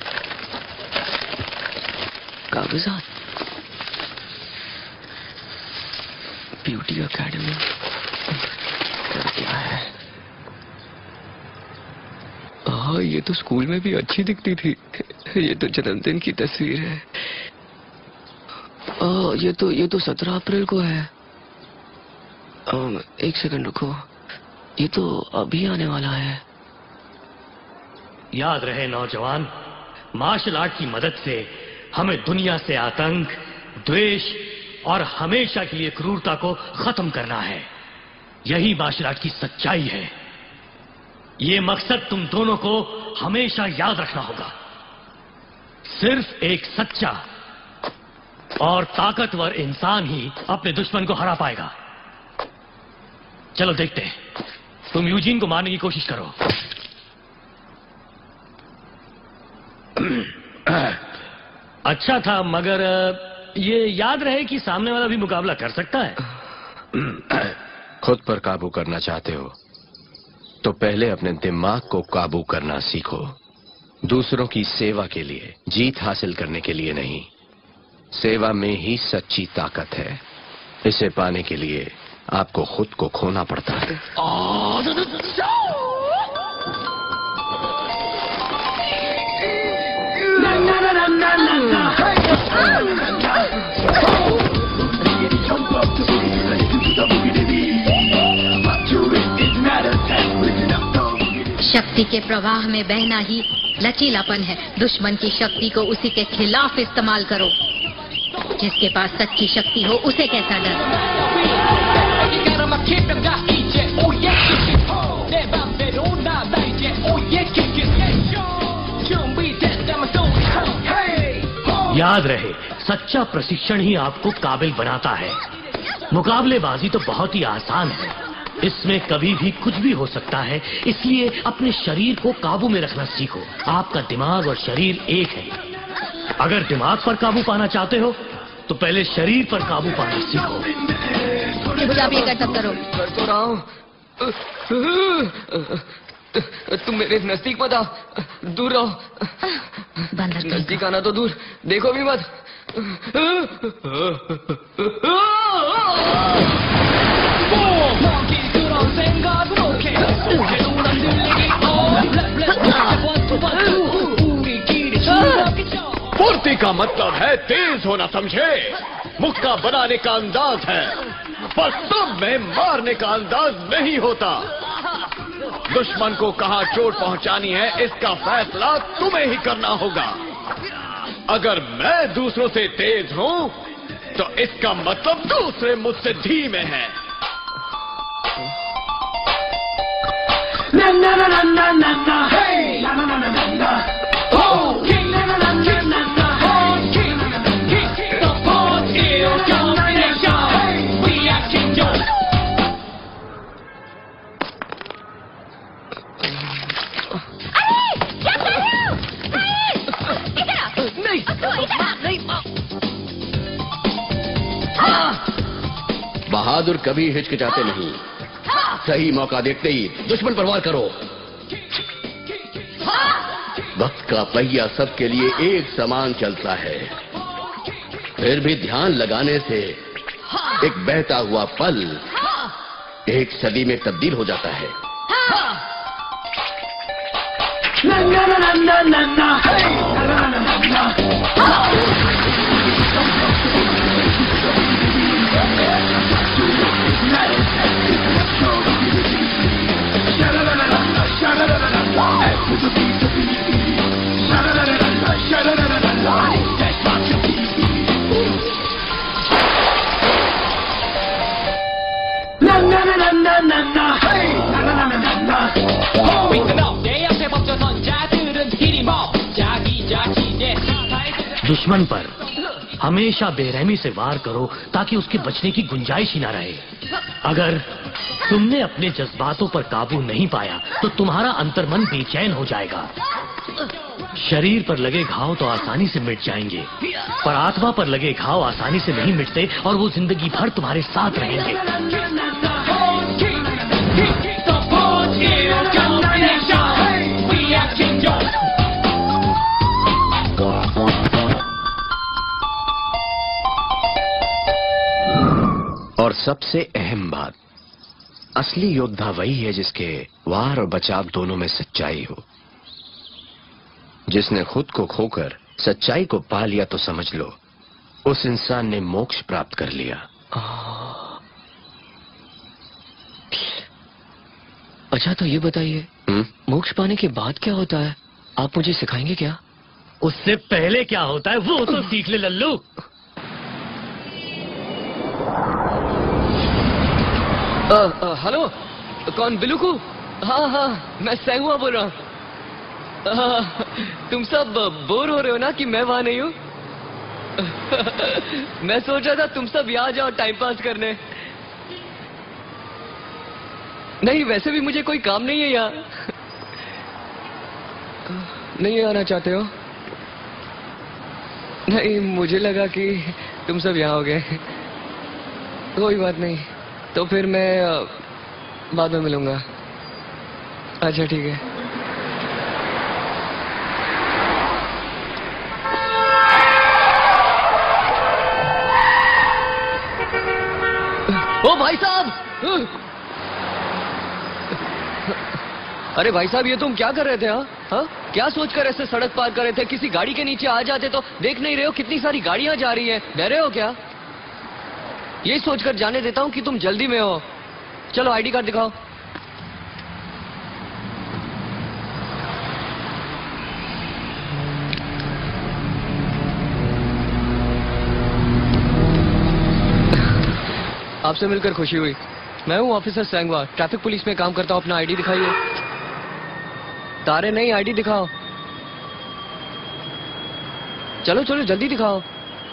कागजात, ब्यूटी अकेडमी, क्या है? हाँ, ये तो स्कूल में भी अच्छी दिखती थी। ये तो जन्मदिन की तस्वीर है। ये तो 17 अप्रैल को है। एक सेकंड रुको, ये तो अभी आने वाला है। याद रहे नौजवान, मार्शल आर्ट की मदद से हमें दुनिया से आतंक, द्वेष और हमेशा के लिए क्रूरता को खत्म करना है। यही मार्शल आर्ट की सच्चाई है। ये मकसद तुम दोनों को हमेशा याद रखना होगा। सिर्फ एक सच्चा और ताकतवर इंसान ही अपने दुश्मन को हरा पाएगा। चलो देखते हैं, तुम यूजीन को मारने की कोशिश करो। अच्छा था, मगर ये याद रहे कि सामने वाला भी मुकाबला कर सकता है। खुद पर काबू करना चाहते हो तो पहले अपने दिमाग को काबू करना सीखो। दूसरों की सेवा के लिए, जीत हासिल करने के लिए नहीं। सेवा में ही सच्ची ताकत है। इसे पाने के लिए आपको खुद को खोना पड़ता है। शक्ति के प्रवाह में बहना ही लचीलापन है। दुश्मन की शक्ति को उसी के खिलाफ इस्तेमाल करो। जिसके पास सच्ची शक्ति हो उसे कैसा डर। याद रहे, सच्चा प्रशिक्षण ही आपको काबिल बनाता है। मुकाबलेबाजी तो बहुत ही आसान है, इसमें कभी भी कुछ भी हो सकता है। इसलिए अपने शरीर को काबू में रखना सीखो। आपका दिमाग और शरीर एक है। अगर दिमाग पर काबू पाना चाहते हो तो पहले शरीर पर काबू पाना सीखो। आप ये करतब करो। कर तो रहा हूँ। तुम मेरे नजदीक मत आओ, दूर रहो। नजदीक आना तो दूर, देखो भी मत। फुर्ती का मतलब है तेज होना, समझे? मुक्का बनाने का अंदाज है, पर सब में मारने का अंदाज नहीं होता। दुश्मन को कहां चोट पहुंचानी है, इसका फैसला तुम्हें ही करना होगा। अगर मैं दूसरों से तेज हूं तो इसका मतलब दूसरे मुझसे धीमे हैं। बहादुर कभी हिचकिचाते नहीं। सही मौका देखते ही दुश्मन पर वार करो। वक्त का पहिया सबके लिए एक समान चलता है, फिर भी ध्यान लगाने से एक बहता हुआ पल एक सदी में तब्दील हो जाता है। दुश्मन पर हमेशा बेरहमी से वार करो ताकि उसके बचने की गुंजाइश ही ना रहे। अगर तुमने अपने जज्बातों पर काबू नहीं पाया तो तुम्हारा अंतर्मन बेचैन हो जाएगा। शरीर पर लगे घाव तो आसानी से मिट जाएंगे, पर आत्मा पर लगे घाव आसानी से नहीं मिटते और वो जिंदगी भर तुम्हारे साथ रहेंगे। और सबसे अहम बात, असली योद्धा वही है जिसके वार और बचाव दोनों में सच्चाई हो। जिसने खुद को खोकर सच्चाई को पा लिया तो समझ लो उस इंसान ने मोक्ष प्राप्त कर लिया। अच्छा तो ये बताइए, मोक्ष पाने के बाद क्या होता है? आप मुझे सिखाएंगे क्या? उससे पहले क्या होता है वो तो सीख ले लल्लू। हेलो, कौन? बिलुकू? हाँ हाँ, मैं सेंगुआ बोल रहा हूँ। तुम सब बोर हो रहे हो ना कि मैं वहां नहीं हूँ? मैं सोच रहा था तुम सब यहाँ जाओ टाइम पास करने। नहीं, वैसे भी मुझे कोई काम नहीं है यहाँ। नहीं आना चाहते हो? नहीं, मुझे लगा कि तुम सब यहाँ हो गए। कोई बात नहीं, तो फिर मैं बाद में मिलूंगा। अच्छा ठीक है। ओ भाई साहब! अरे भाई साहब, ये तुम क्या कर रहे थे? हाँ, क्या सोचकर ऐसे सड़क पार कर रहे थे? किसी गाड़ी के नीचे आ जाते तो। देख नहीं रहे हो कितनी सारी गाड़ियां जा रही हैं? डरे हो क्या? ये सोचकर जाने देता हूं कि तुम जल्दी में हो। चलो आईडी कार्ड दिखाओ। आपसे मिलकर खुशी हुई। मैं हूं ऑफिसर सेंगवा, ट्रैफिक पुलिस में काम करता हूं। अपना आईडी दिखाइए। तारे नहीं, आईडी दिखाओ। चलो चलो जल्दी दिखाओ।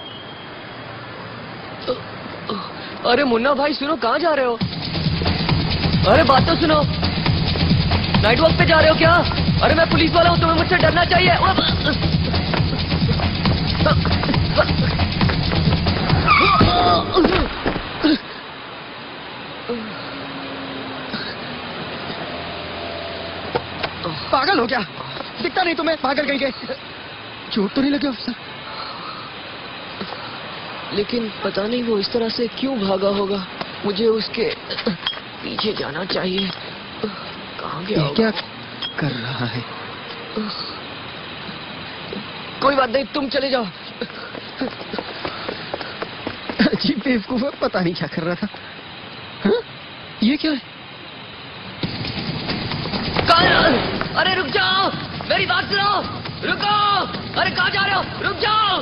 अरे मुन्ना भाई सुनो, कहाँ जा रहे हो? अरे बात तो सुनो। नाइट वॉक पे जा रहे हो क्या? अरे मैं पुलिस वाला हूँ, तुम्हें मुझसे डरना चाहिए। पागल हो क्या? दिखता नहीं तुम्हें? पागल कहीं के। चोट तो नहीं लगी ऑफिसर? लेकिन पता नहीं वो इस तरह से क्यों भागा होगा। मुझे उसके पीछे जाना चाहिए। कहाँ गया होगा? क्या कर रहा है? कोई बात नहीं, तुम चले जाओ। अजीब बेवकूफ है, पता नहीं क्या कर रहा था। हाँ? ये क्या है? अरे रुक जाओ, मेरी बात सुनो। रुको। अरे कहाँ जा रहे हो? रुक जाओ।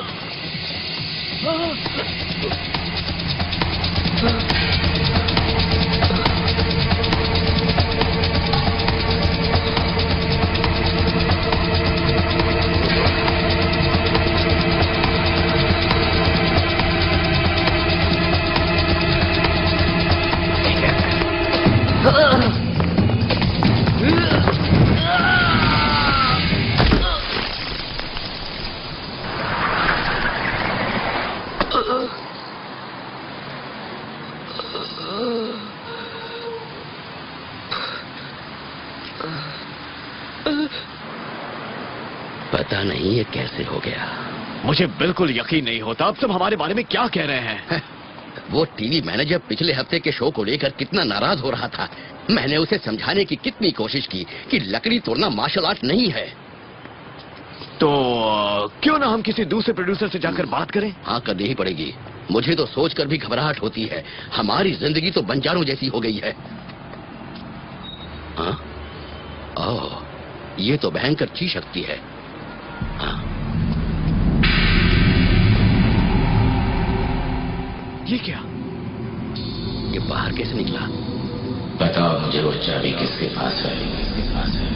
पता नहीं ये कैसे हो गया। मुझे बिल्कुल यकीन नहीं होता। आप सब हमारे बारे में क्या कह रहे हैं? वो टीवी मैनेजर पिछले हफ्ते के शो को लेकर कितना नाराज हो रहा था। मैंने उसे समझाने की कितनी कोशिश की कि लकड़ी तोड़ना मार्शल आर्ट नहीं है। तो क्यों ना हम किसी दूसरे प्रोड्यूसर से जाकर बात करें? हाँ, करनी ही पड़ेगी। मुझे तो सोचकर भी घबराहट होती है। हमारी जिंदगी तो बंजारों जैसी हो गई है। हाँ? ओह, ये तो भयंकर चीज शक्ति है। हाँ। ये क्या? ये बाहर कैसे निकला? बताओ मुझे वो चाबी किसके पास है? किसके पास है?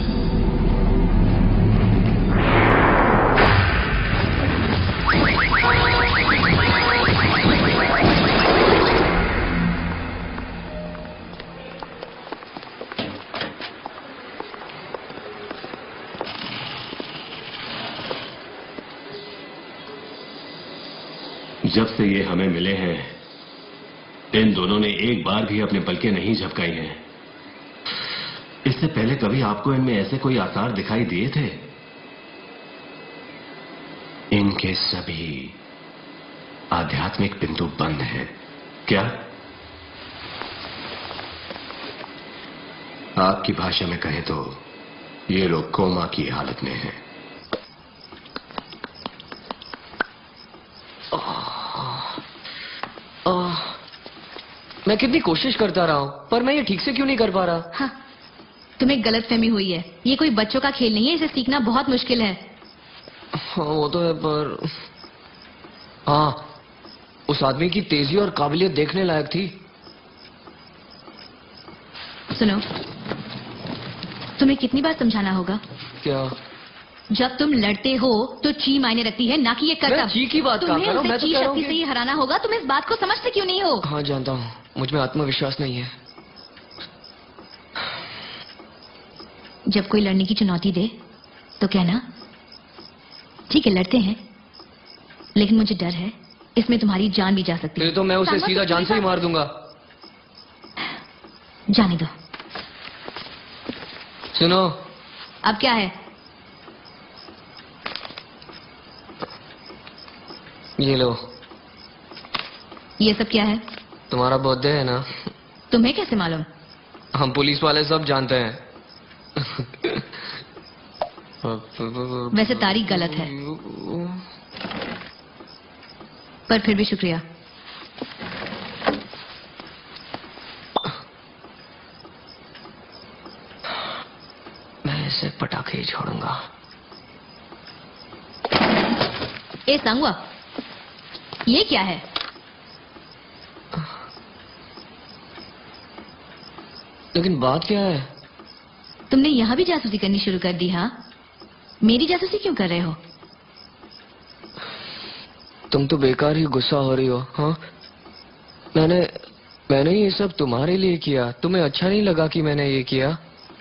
जब से ये हमें मिले हैं, इन दोनों ने एक बार भी अपने पलकें नहीं झपकाई हैं। इससे पहले कभी आपको इनमें ऐसे कोई आसार दिखाई दिए थे? इनके सभी आध्यात्मिक बिंदु बंद हैं। क्या? आपकी भाषा में कहें तो ये लोग कोमा की हालत में हैं। मैं कितनी कोशिश करता रहा हूं, पर मैं ये ठीक से क्यों नहीं कर पा रहा? हाँ, तुम्हें गलतफहमी हुई है। ये कोई बच्चों का खेल नहीं है, इसे सीखना बहुत मुश्किल है। हाँ, वो तो है, पर हाँ, उस आदमी की तेजी और काबिलियत देखने लायक थी। सुनो, तुम्हें कितनी बार समझाना होगा? क्या? जब तुम लड़ते हो तो ची मायने रखती है, ना कि ये करतब। मैं ची की बात कहाँ कर रहा हूं? मैं तो ची कह रहा हूं शक्ति से ही हराना होगा। तुम इस बात को समझते क्यों नहीं हो? हाँ, जानता हूँ, मुझ में आत्मविश्वास नहीं है। जब कोई लड़ने की चुनौती दे तो कहना, ठीक है लड़ते हैं, लेकिन मुझे डर है इसमें तुम्हारी जान भी जा सकती है। तो मैं उसे सीधा जान से ही मार दूंगा। जाने दो। सुनो, अब क्या है? ये लो। ये सब क्या है? तुम्हारा बर्थडे है ना? तुम्हें कैसे मालूम? हम पुलिस वाले सब जानते हैं। वैसे तारीख गलत है, पर फिर भी शुक्रिया। मैं इसे पटाखे ही छोड़ूंगा। ए सांगवा, ये क्या है? लेकिन बात क्या है? तुमने यहाँ भी जासूसी करनी शुरू कर दी? हाँ, मेरी जासूसी क्यों कर रहे हो? तुम तो बेकार ही गुस्सा हो रही हो। हाँ, मैंने ये सब तुम्हारे लिए किया। तुम्हें अच्छा नहीं लगा कि मैंने ये किया?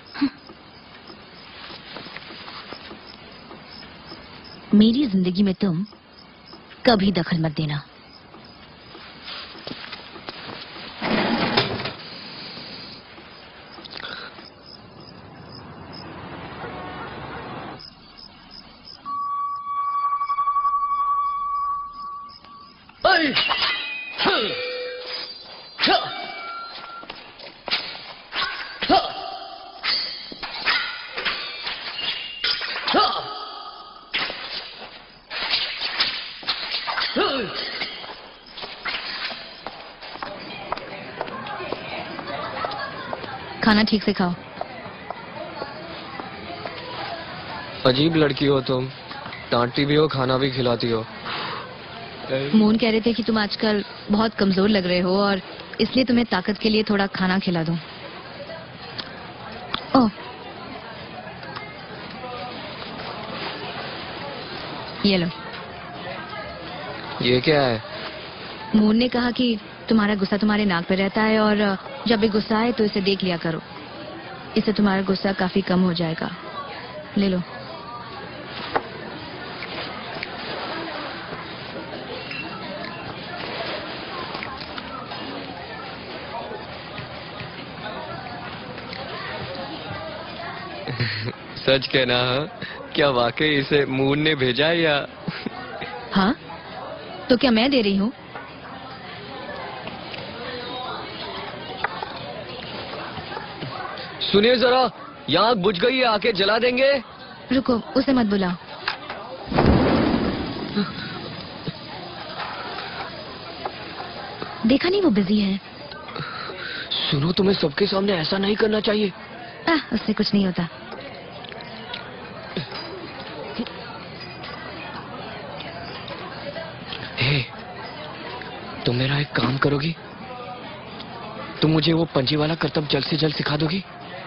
मेरी जिंदगी में तुम कभी दखल मत देना। खाना ठीक से खाओ। अजीब लड़की हो तुम, डांटती भी हो, खाना भी खिलाती हो। मोहन कह रहे थे कि तुम आजकल बहुत कमजोर लग रहे हो और इसलिए तुम्हें ताकत के लिए थोड़ा खाना खिला दूं। ओह, ये लो। ये क्या है? मोहन ने कहा कि तुम्हारा गुस्सा तुम्हारे नाक पे रहता है और जब भी गुस्सा आए तो इसे देख लिया करो, इससे तुम्हारा गुस्सा काफी कम हो जाएगा। ले लो। सच कहना, क्या वाकई इसे मून ने भेजा है या? हाँ, तो क्या मैं दे रही हूँ? सुनिए जरा, यहाँ आग बुझ गई है, आके जला देंगे? रुको, उसे मत बुलाओ। देखा नहीं वो बिजी है। सुनो, तुम्हें सबके सामने ऐसा नहीं करना चाहिए। उससे कुछ नहीं होता। हे, तुम मेरा एक काम करोगी? तुम मुझे वो पंजी वाला करतब जल्द से जल्द सिखा दोगी?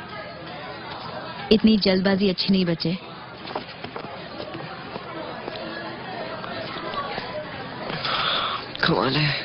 इतनी जल्दबाजी अच्छी नहीं बचे। कमाल है।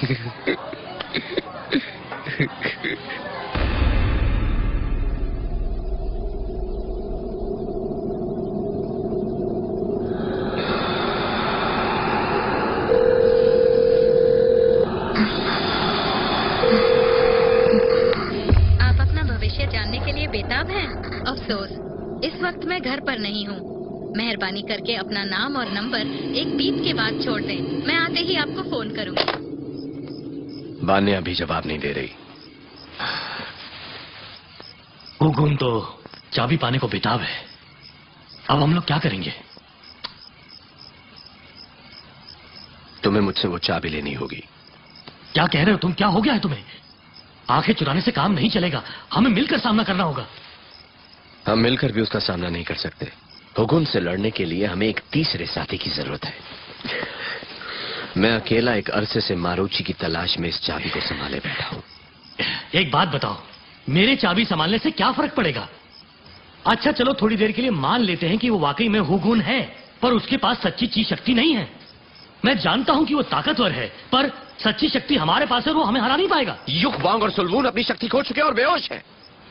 आप अपना भविष्य जानने के लिए बेताब हैं? अफसोस, इस वक्त मैं घर पर नहीं हूँ। मेहरबानी करके अपना नाम और नंबर एक बीप के बाद छोड़ दें। मैं आते ही आपको फोन करूँगी। बान्या अभी जवाब नहीं दे रही। हुगुन तो चाबी पाने को बेताब है। अब हम लोग क्या करेंगे? तुम्हें मुझसे वो चाबी लेनी होगी। क्या कह रहे हो तुम? क्या हो गया है तुम्हें? आंखें चुराने से काम नहीं चलेगा, हमें मिलकर सामना करना होगा। हम मिलकर भी उसका सामना नहीं कर सकते। हुगुन से लड़ने के लिए हमें एक तीसरे साथी की जरूरत है। मैं अकेला एक अरसे से मारुचि की तलाश में इस चाबी को संभाले बैठा हूं। एक बात बताओ, मेरे चाबी संभालने से क्या फर्क पड़ेगा? अच्छा चलो, थोड़ी देर के लिए मान लेते हैं कि वो वाकई में हुगुन है, पर उसके पास सच्ची चीज शक्ति नहीं है। मैं जानता हूं कि वो ताकतवर है, पर सच्ची शक्ति हमारे पास है और वो हमें हरा नहीं पाएगा। युगवांग और सुलवून अपनी शक्ति खो चुके और बेहोश हैं।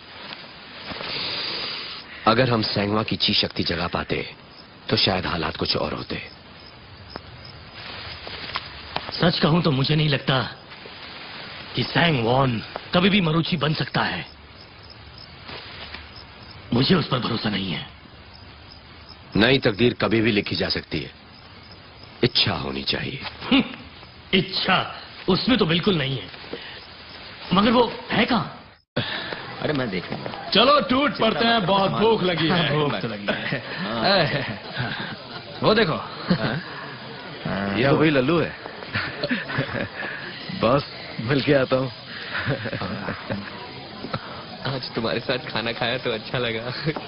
अगर हम सेंगवा की ची शक्ति जगा पाते तो शायद हालात कुछ और होते। सच कहूं तो मुझे नहीं लगता कि सैंग वॉन कभी भी मरुचि बन सकता है। मुझे उस पर भरोसा नहीं है। नई तकदीर कभी भी लिखी जा सकती है, इच्छा होनी चाहिए। इच्छा उसमें तो बिल्कुल नहीं है। मगर वो है कहां? अरे मैं देख लूंगा। चलो टूट पड़ते हैं, बहुत भूख लगी है। भूख तो लगी है। वो देखो, यह वही लल्लू है। बस मिल के आता हूँ। आज तुम्हारे साथ खाना खाया तो अच्छा लगा।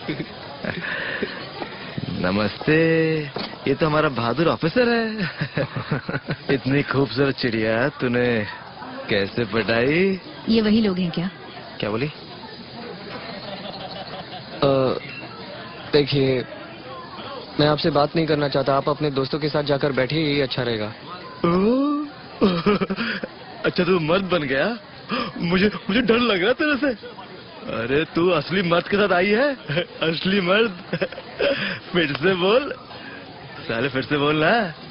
नमस्ते, ये तो हमारा बहादुर ऑफिसर है। इतनी खूबसूरत चिड़िया तूने कैसे पटाई? ये वही लोग हैं क्या? क्या बोली? देखिए, मैं आपसे बात नहीं करना चाहता। आप अपने दोस्तों के साथ जाकर बैठिए, यही अच्छा रहेगा। अच्छा तू मर्द बन गया? मुझे डर लग रहा तेरे से। अरे तू असली मर्द के साथ आई है? असली मर्द। फिर से बोल साले, फिर से बोल ना।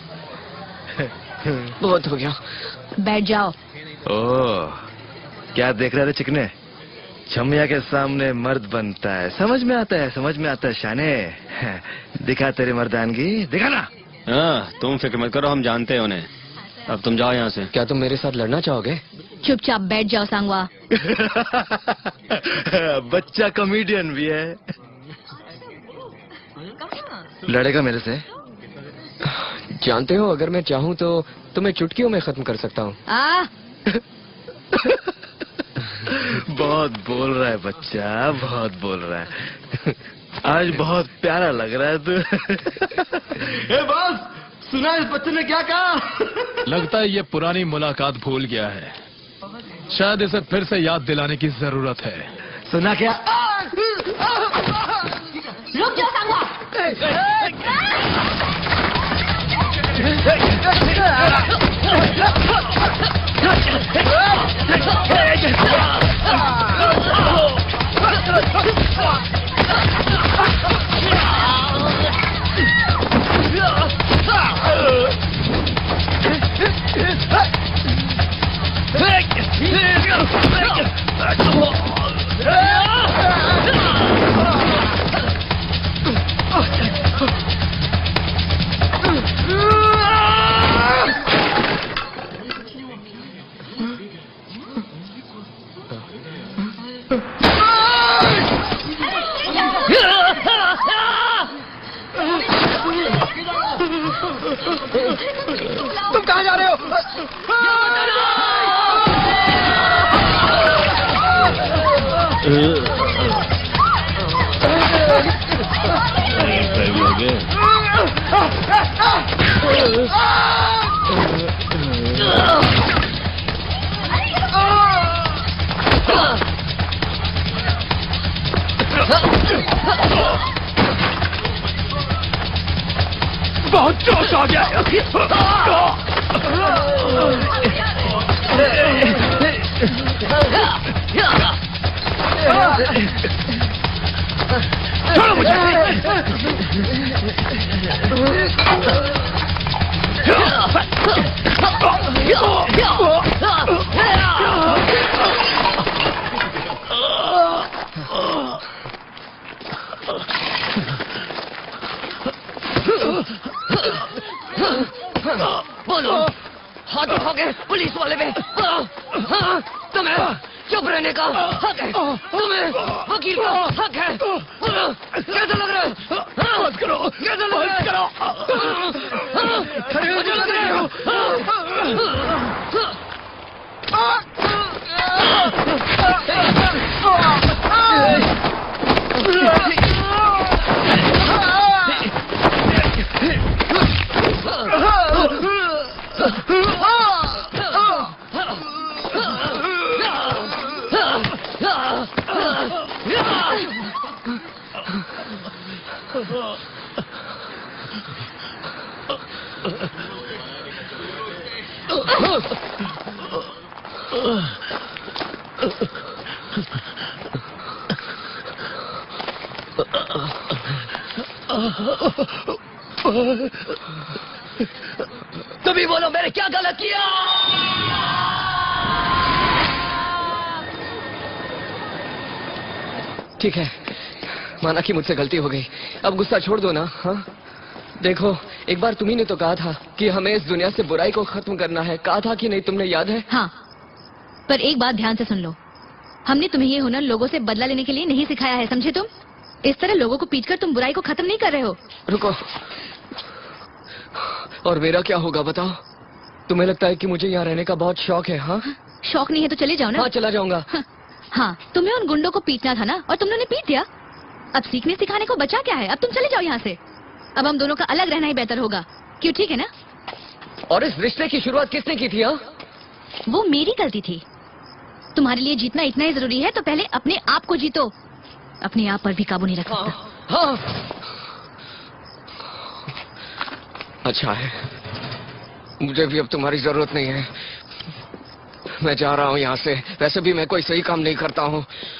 बहुत हो गया, बैठ जाओ। ओह, क्या देख रहे थे चिकने? छमिया के सामने मर्द बनता है। समझ में आता है, समझ में आता है। शाने दिखा तेरी मर्दानगी, दिखा ना। हाँ, तुम फिक्र मत करो, हम जानते हैं उन्हें। अब तुम जाओ यहाँ से। क्या तुम मेरे साथ लड़ना चाहोगे? चुपचाप बैठ जाओ सांगवा। बच्चा कॉमेडियन भी है। लड़ेगा मेरे से? जानते हो, अगर मैं चाहूँ तो तुम्हें चुटकियों में खत्म कर सकता हूँ। बहुत बोल रहा है बच्चा, बहुत बोल रहा है। आज बहुत प्यारा लग रहा है तू। ए बॉस, सुना इस बच्चे ने क्या कहा? लगता है ये पुरानी मुलाकात भूल गया है। शायद इसे फिर से याद दिलाने की जरूरत है। सुना क्या? रुक जाओ सांगवा। तुम कहाँ जा रहे हो? बहुत जोश आ गया। छोड़ो मुझे। बोलो, हाथ उठाओगे पुलिस वाले पे? तुम्हें चुप रहने का हक है, तुम्हें वकील का हक है। बोलो, कैसा लग रहा है? बस करो, कैसा लग रहा है? खड़े हो जाओ, लग रहा है? तुम ही बोलो, मैंने क्या गलत किया? ठीक है, माना कि मुझसे गलती हो गई, अब गुस्सा छोड़ दो ना। हाँ, देखो, एक बार तुम्ही ने तो कहा था कि हमें इस दुनिया से बुराई को खत्म करना है। कहा था कि नहीं, तुमने याद है? हाँ, पर एक बात ध्यान से सुन लो, हमने तुम्हें ये हुनर लोगों से बदला लेने के लिए नहीं सिखाया है, समझे तुम? इस तरह लोगों को पीटकर तुम बुराई को खत्म नहीं कर रहे हो। रुको, और मेरा क्या होगा बताओ? तुम्हें लगता है कि मुझे यहाँ रहने का बहुत शौक है? हाँ, शौक नहीं है तो चले जाओ ना। हाँ, चला जाऊंगा। हाँ, तुम्हें उन गुंडों को पीटना था ना, और तुमने उन्हें पीट दिया। अब सीखने सिखाने को बचा क्या है? अब तुम चले जाओ यहाँ से। अब हम दोनों का अलग रहना ही बेहतर होगा, क्यों? ठीक है ना? और इस रिश्ते की शुरुआत किसने की थी? हाँ, वो मेरी गलती थी। तुम्हारे लिए जीतना इतना ही जरूरी है तो पहले अपने आप को जीतो। अपने आप पर भी काबू नहीं रख सकता। हाँ। अच्छा है, मुझे भी अब तुम्हारी जरूरत नहीं है। मैं जा रहा हूँ यहाँ से। वैसे भी मैं कोई सही काम नहीं करता हूँ,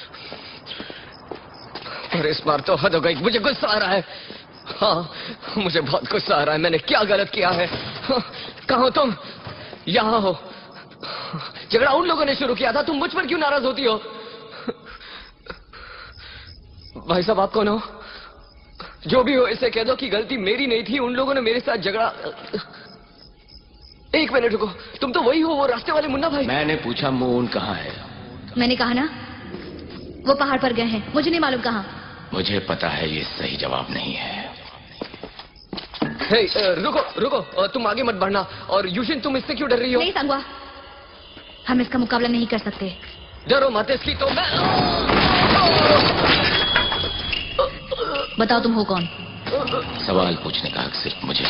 पर इस बार तो हद हो गई। मुझे गुस्सा आ रहा है। हाँ, मुझे बहुत गुस्सा आ रहा है। मैंने क्या गलत किया है? हाँ, कहाँ हो तुम? यहाँ हो। झगड़ा उन लोगों ने शुरू किया था, तुम मुझ पर क्यों नाराज होती हो? भाई साहब, आप कौन हो? जो भी हो, इसे कह दो कि गलती मेरी नहीं थी, उन लोगों ने मेरे साथ झगड़ा। एक मिनट रुको, तुम तो वही हो, वो रास्ते वाले मुन्ना भाई? मैंने पूछा मोहन कहाँ है? मैंने कहा ना, वो पहाड़ पर गए हैं, मुझे नहीं मालूम कहाँ। मुझे पता है ये सही जवाब नहीं है। रुको रुको, तुम आगे मत बढ़ना। और यूशिन, तुम इससे क्यों डर रही हो? नहीं संगवा, हम इसका मुकाबला नहीं कर सकते। डरो मत इसकी। तो मैं बताओ, तुम हो कौन? सवाल पूछने का हक सिर्फ मुझे।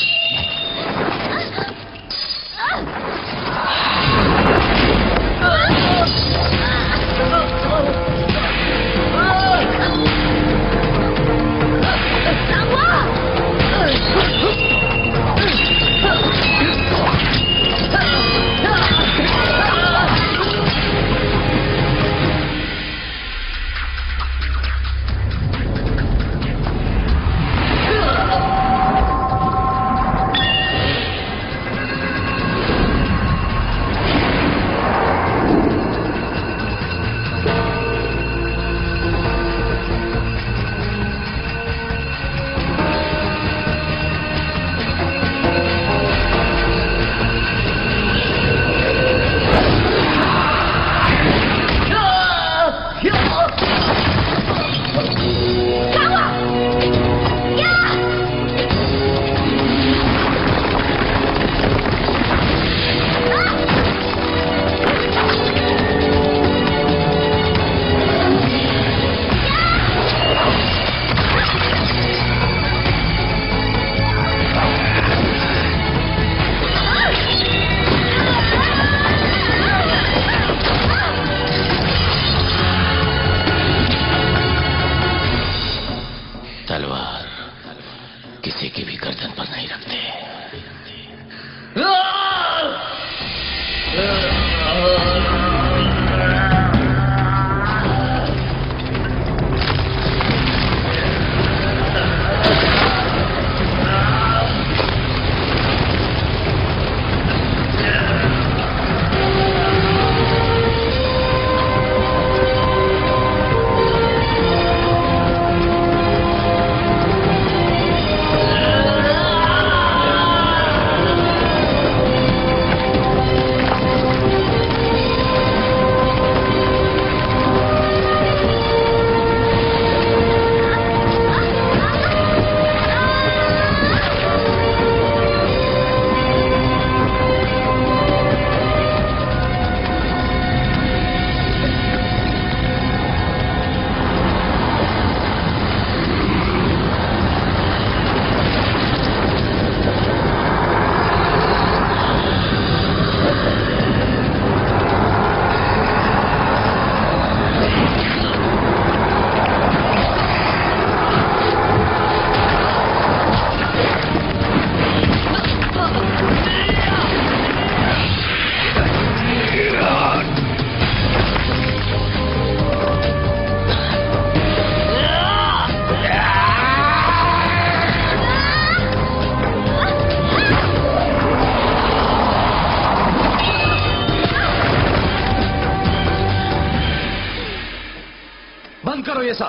ये सब।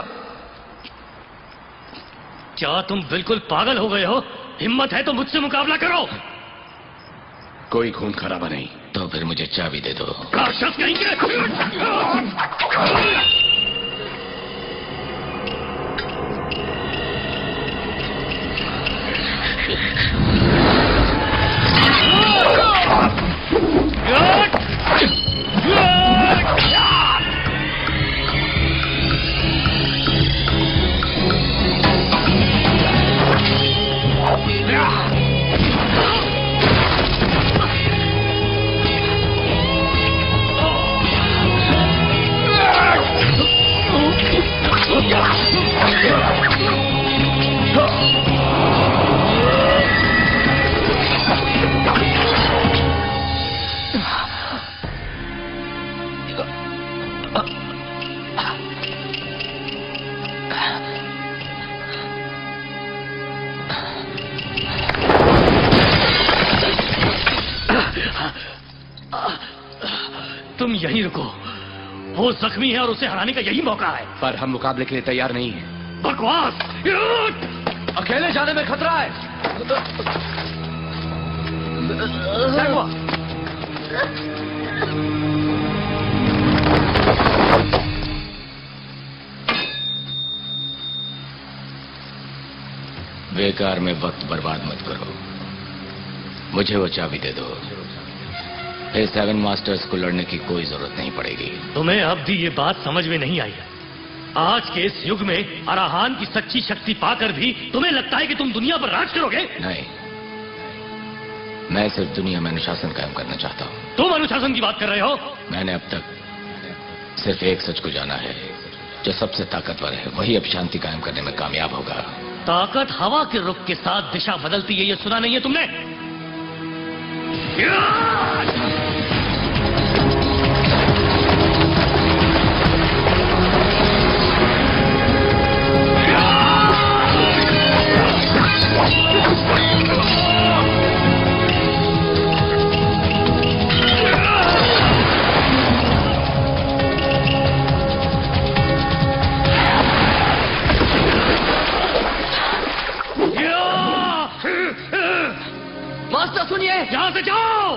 क्या तुम बिल्कुल पागल हो गए हो? हिम्मत है तो मुझसे मुकाबला करो। कोई खून खराबा नहीं। तो फिर मुझे चाबी दे दो। राक्षस कहेंगे। तुम यहीं रुको। वो जख्मी है और उसे हराने का यही मौका है। पर हम मुकाबले के लिए तैयार नहीं हैं। बकवास! अकेले जाने में खतरा है। बेकार में वक्त बर्बाद मत करो। मुझे वो चाबी दे दो। फिर 7 मास्टर्स को लड़ने की कोई जरूरत नहीं पड़ेगी। तुम्हें अब भी ये बात समझ में नहीं आई है। आज के इस युग में अराहान की सच्ची शक्ति पाकर भी तुम्हें लगता है कि तुम दुनिया पर राज करोगे? नहीं, मैं सिर्फ दुनिया में अनुशासन कायम करना चाहता हूँ। तुम अनुशासन की बात कर रहे हो? मैंने अब तक सिर्फ एक सच को जाना है, जो सबसे ताकतवर है वही अब शांति कायम करने में कामयाब होगा। ताकत हवा के रुख के साथ दिशा बदलती है, ये सुना नहीं है तुमने? मास्टर सुनिए, यहां से जाओ।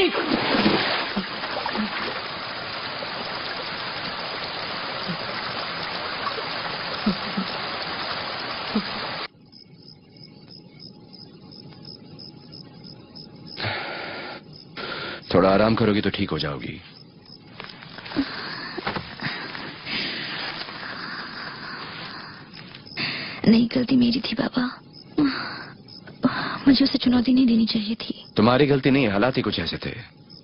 नहीं। थोड़ा आराम करोगी तो ठीक हो जाओगी। नहीं, गलती मेरी थी बाबा। मुझे उसे चुनौती नहीं देनी चाहिए थी। तुम्हारी गलती नहीं, हालात ही कुछ ऐसे थे।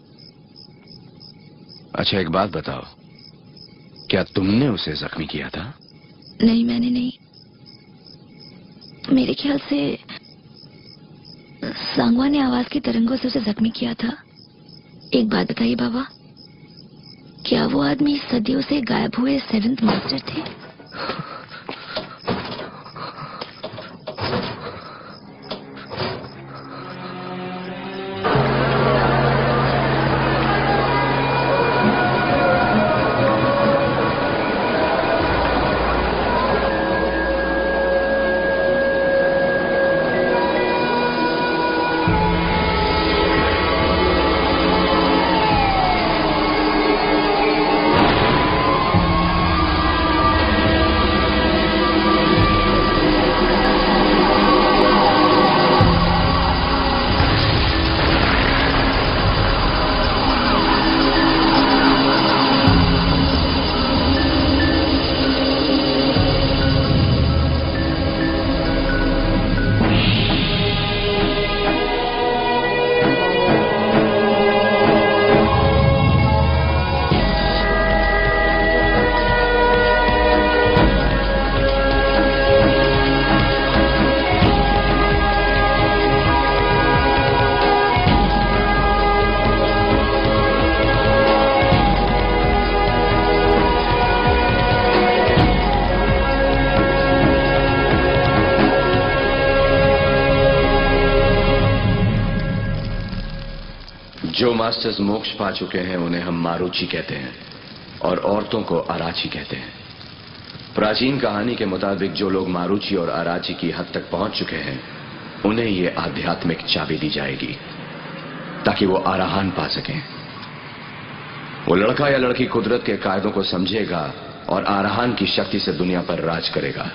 अच्छा एक बात बताओ, क्या तुमने उसे जख्मी किया था? नहीं, मैंने नहीं। मेरे ख्याल से सांगवा ने आवाज की तरंगों से उसे जख्मी किया था। एक बात बताइए बाबा, क्या वो आदमी सदियों से गायब हुए 7th मास्टर थे? जो मास्टर्स मोक्ष पा चुके हैं उन्हें हम मारुचि कहते हैं और औरतों को अराची कहते हैं। प्राचीन कहानी के मुताबिक जो लोग मारुचि और अराची की हद तक पहुंच चुके हैं उन्हें ये आध्यात्मिक चाबी दी जाएगी ताकि वो आराहान पा सकें। वो लड़का या लड़की कुदरत के कायदों को समझेगा और आराहान की शक्ति से दुनिया पर राज करेगा।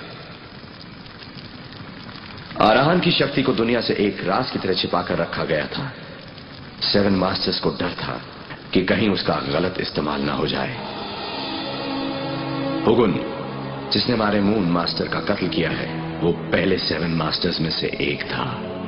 आराहान की शक्ति को दुनिया से एक राज की तरह छिपाकर रखा गया था। 7 मास्टर्स को डर था कि कहीं उसका गलत इस्तेमाल ना हो जाए। हुगुन, जिसने हमारे मून मास्टर का कत्ल किया है, वो पहले 7 मास्टर्स में से एक था।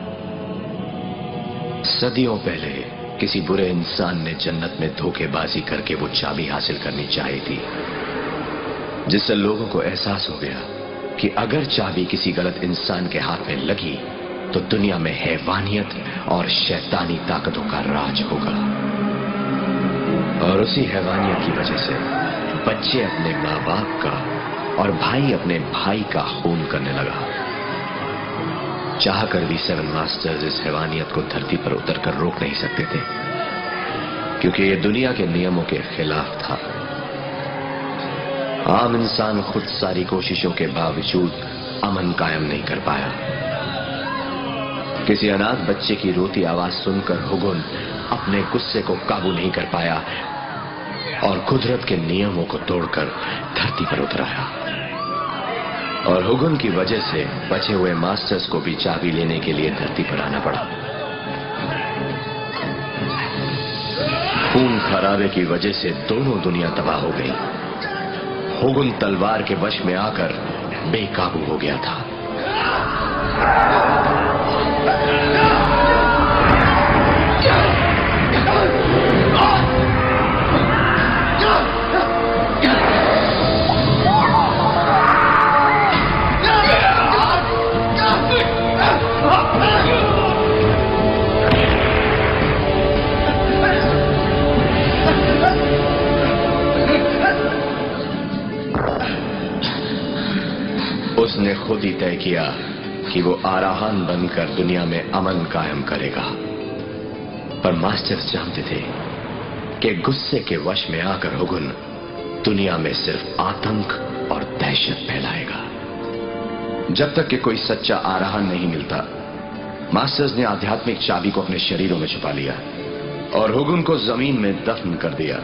सदियों पहले किसी बुरे इंसान ने जन्नत में धोखेबाजी करके वो चाबी हासिल करनी चाहिए थी, जिससे लोगों को एहसास हो गया कि अगर चाबी किसी गलत इंसान के हाथ में लगी तो दुनिया में हैवानियत और शैतानी ताकतों का राज होगा। और उसी हैवानियत की वजह से बच्चे अपने माँ बाप का और भाई अपने भाई का खून करने लगा। चाहकर भी 7 मास्टर्स इस हैवानियत को धरती पर उतरकर रोक नहीं सकते थे, क्योंकि ये दुनिया के नियमों के खिलाफ था। आम इंसान खुद सारी कोशिशों के बावजूद अमन कायम नहीं कर पाया। किसी अनाथ बच्चे की रोती आवाज सुनकर हुगुन अपने गुस्से को काबू नहीं कर पाया और कुदरत के नियमों को तोड़कर धरती पर उतर आया। और हुगुन की वजह से बचे हुए मास्टर्स को भी चाबी लेने के लिए धरती पर आना पड़ा। खून खराबे की वजह से दोनों दुनिया तबाह हो गई। हुगुन तलवार के वश में आकर बेकाबू हो गया था। उसने खुद ही तय किया कि वो आराहान बनकर दुनिया में अमन कायम करेगा, पर मास्टर्स जानते थे कि गुस्से के वश में आकर हुगुन दुनिया में सिर्फ आतंक और दहशत फैलाएगा। जब तक कि कोई सच्चा आराहान नहीं मिलता, मास्टर्स ने आध्यात्मिक चाबी को अपने शरीरों में छुपा लिया और हुगुन को जमीन में दफन कर दिया,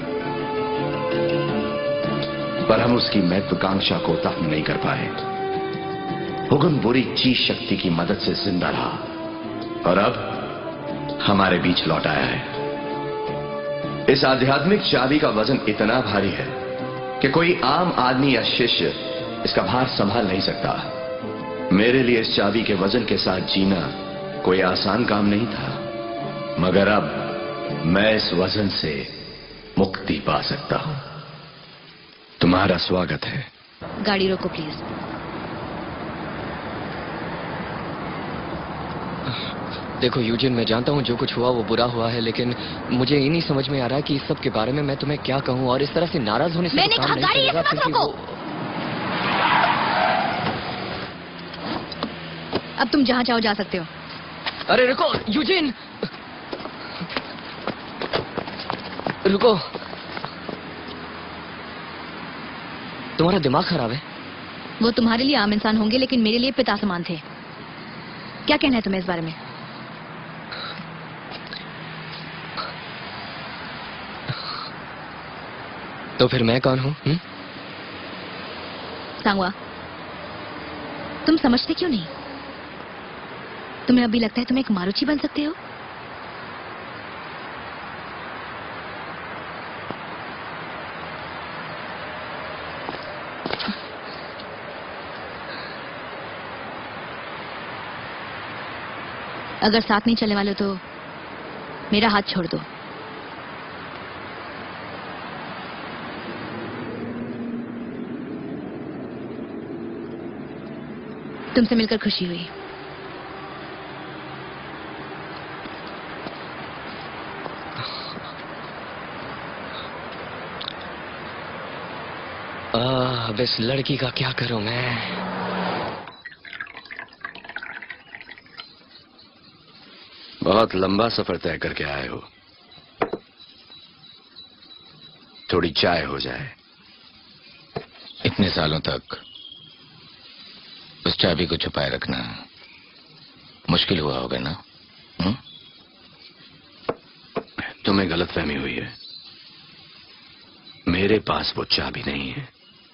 पर हम उसकी महत्वाकांक्षा को दफन नहीं कर पाए। हुगुन बुरी चीज शक्ति की मदद से जिंदा रहा और अब हमारे बीच लौट आया है। इस आध्यात्मिक चाबी का वजन इतना भारी है कि कोई आम आदमी या शिष्य इसका भार संभाल नहीं सकता। मेरे लिए इस चाबी के वजन के साथ जीना कोई आसान काम नहीं था, मगर अब मैं इस वजन से मुक्ति पा सकता हूं। तुम्हारा स्वागत है। गाड़ी रोको प्लीज। देखो यूजिन, मैं जानता हूँ जो कुछ हुआ वो बुरा हुआ है, लेकिन मुझे ये नहीं समझ में आ रहा है कि इस सब के बारे में मैं तुम्हें क्या कहूँ, और इस तरह से नाराज होने से मैंने तो काम कहा नहीं गाड़ी चलेगा, ऐसे मत क्योंकि रोको। अब तुम जहाँ चाहो जा सकते हो। अरे रुको यूजिन, रुको। तुम्हारा दिमाग खराब है? वो तुम्हारे लिए आम इंसान होंगे, लेकिन मेरे लिए पिता समान थे। क्या कहना है तुम्हें इस बारे में? तो फिर मैं कौन हूँ? सांगवा, तुम समझते क्यों नहीं? तुम्हें अभी लगता है तुम एक मारुचि बन सकते हो? अगर साथ नहीं चलने वाले तो मेरा हाथ छोड़ दो। तुमसे मिलकर खुशी हुई। अब इस लड़की का क्या करूं मैं? बहुत लंबा सफर तय करके आए हो। थोड़ी चाय हो जाए। इतने सालों तक उस चाबी को छुपाए रखना मुश्किल हुआ होगा ना? तुम्हें गलतफहमी हुई है। मेरे पास वो चाबी नहीं है।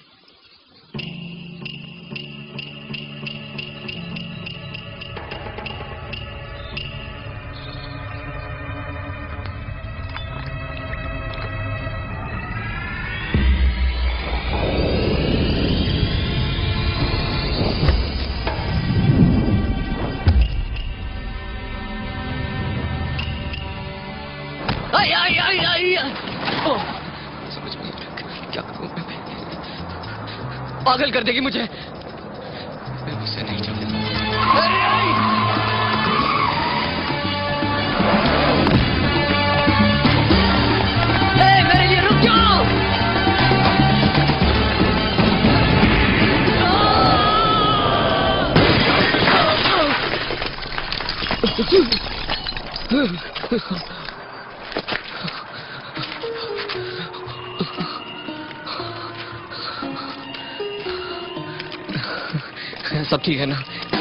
पागल कर देगी मुझे। मैं मुझसे नहीं मेरे लिए रुक जाओ। सब ठीक है ना?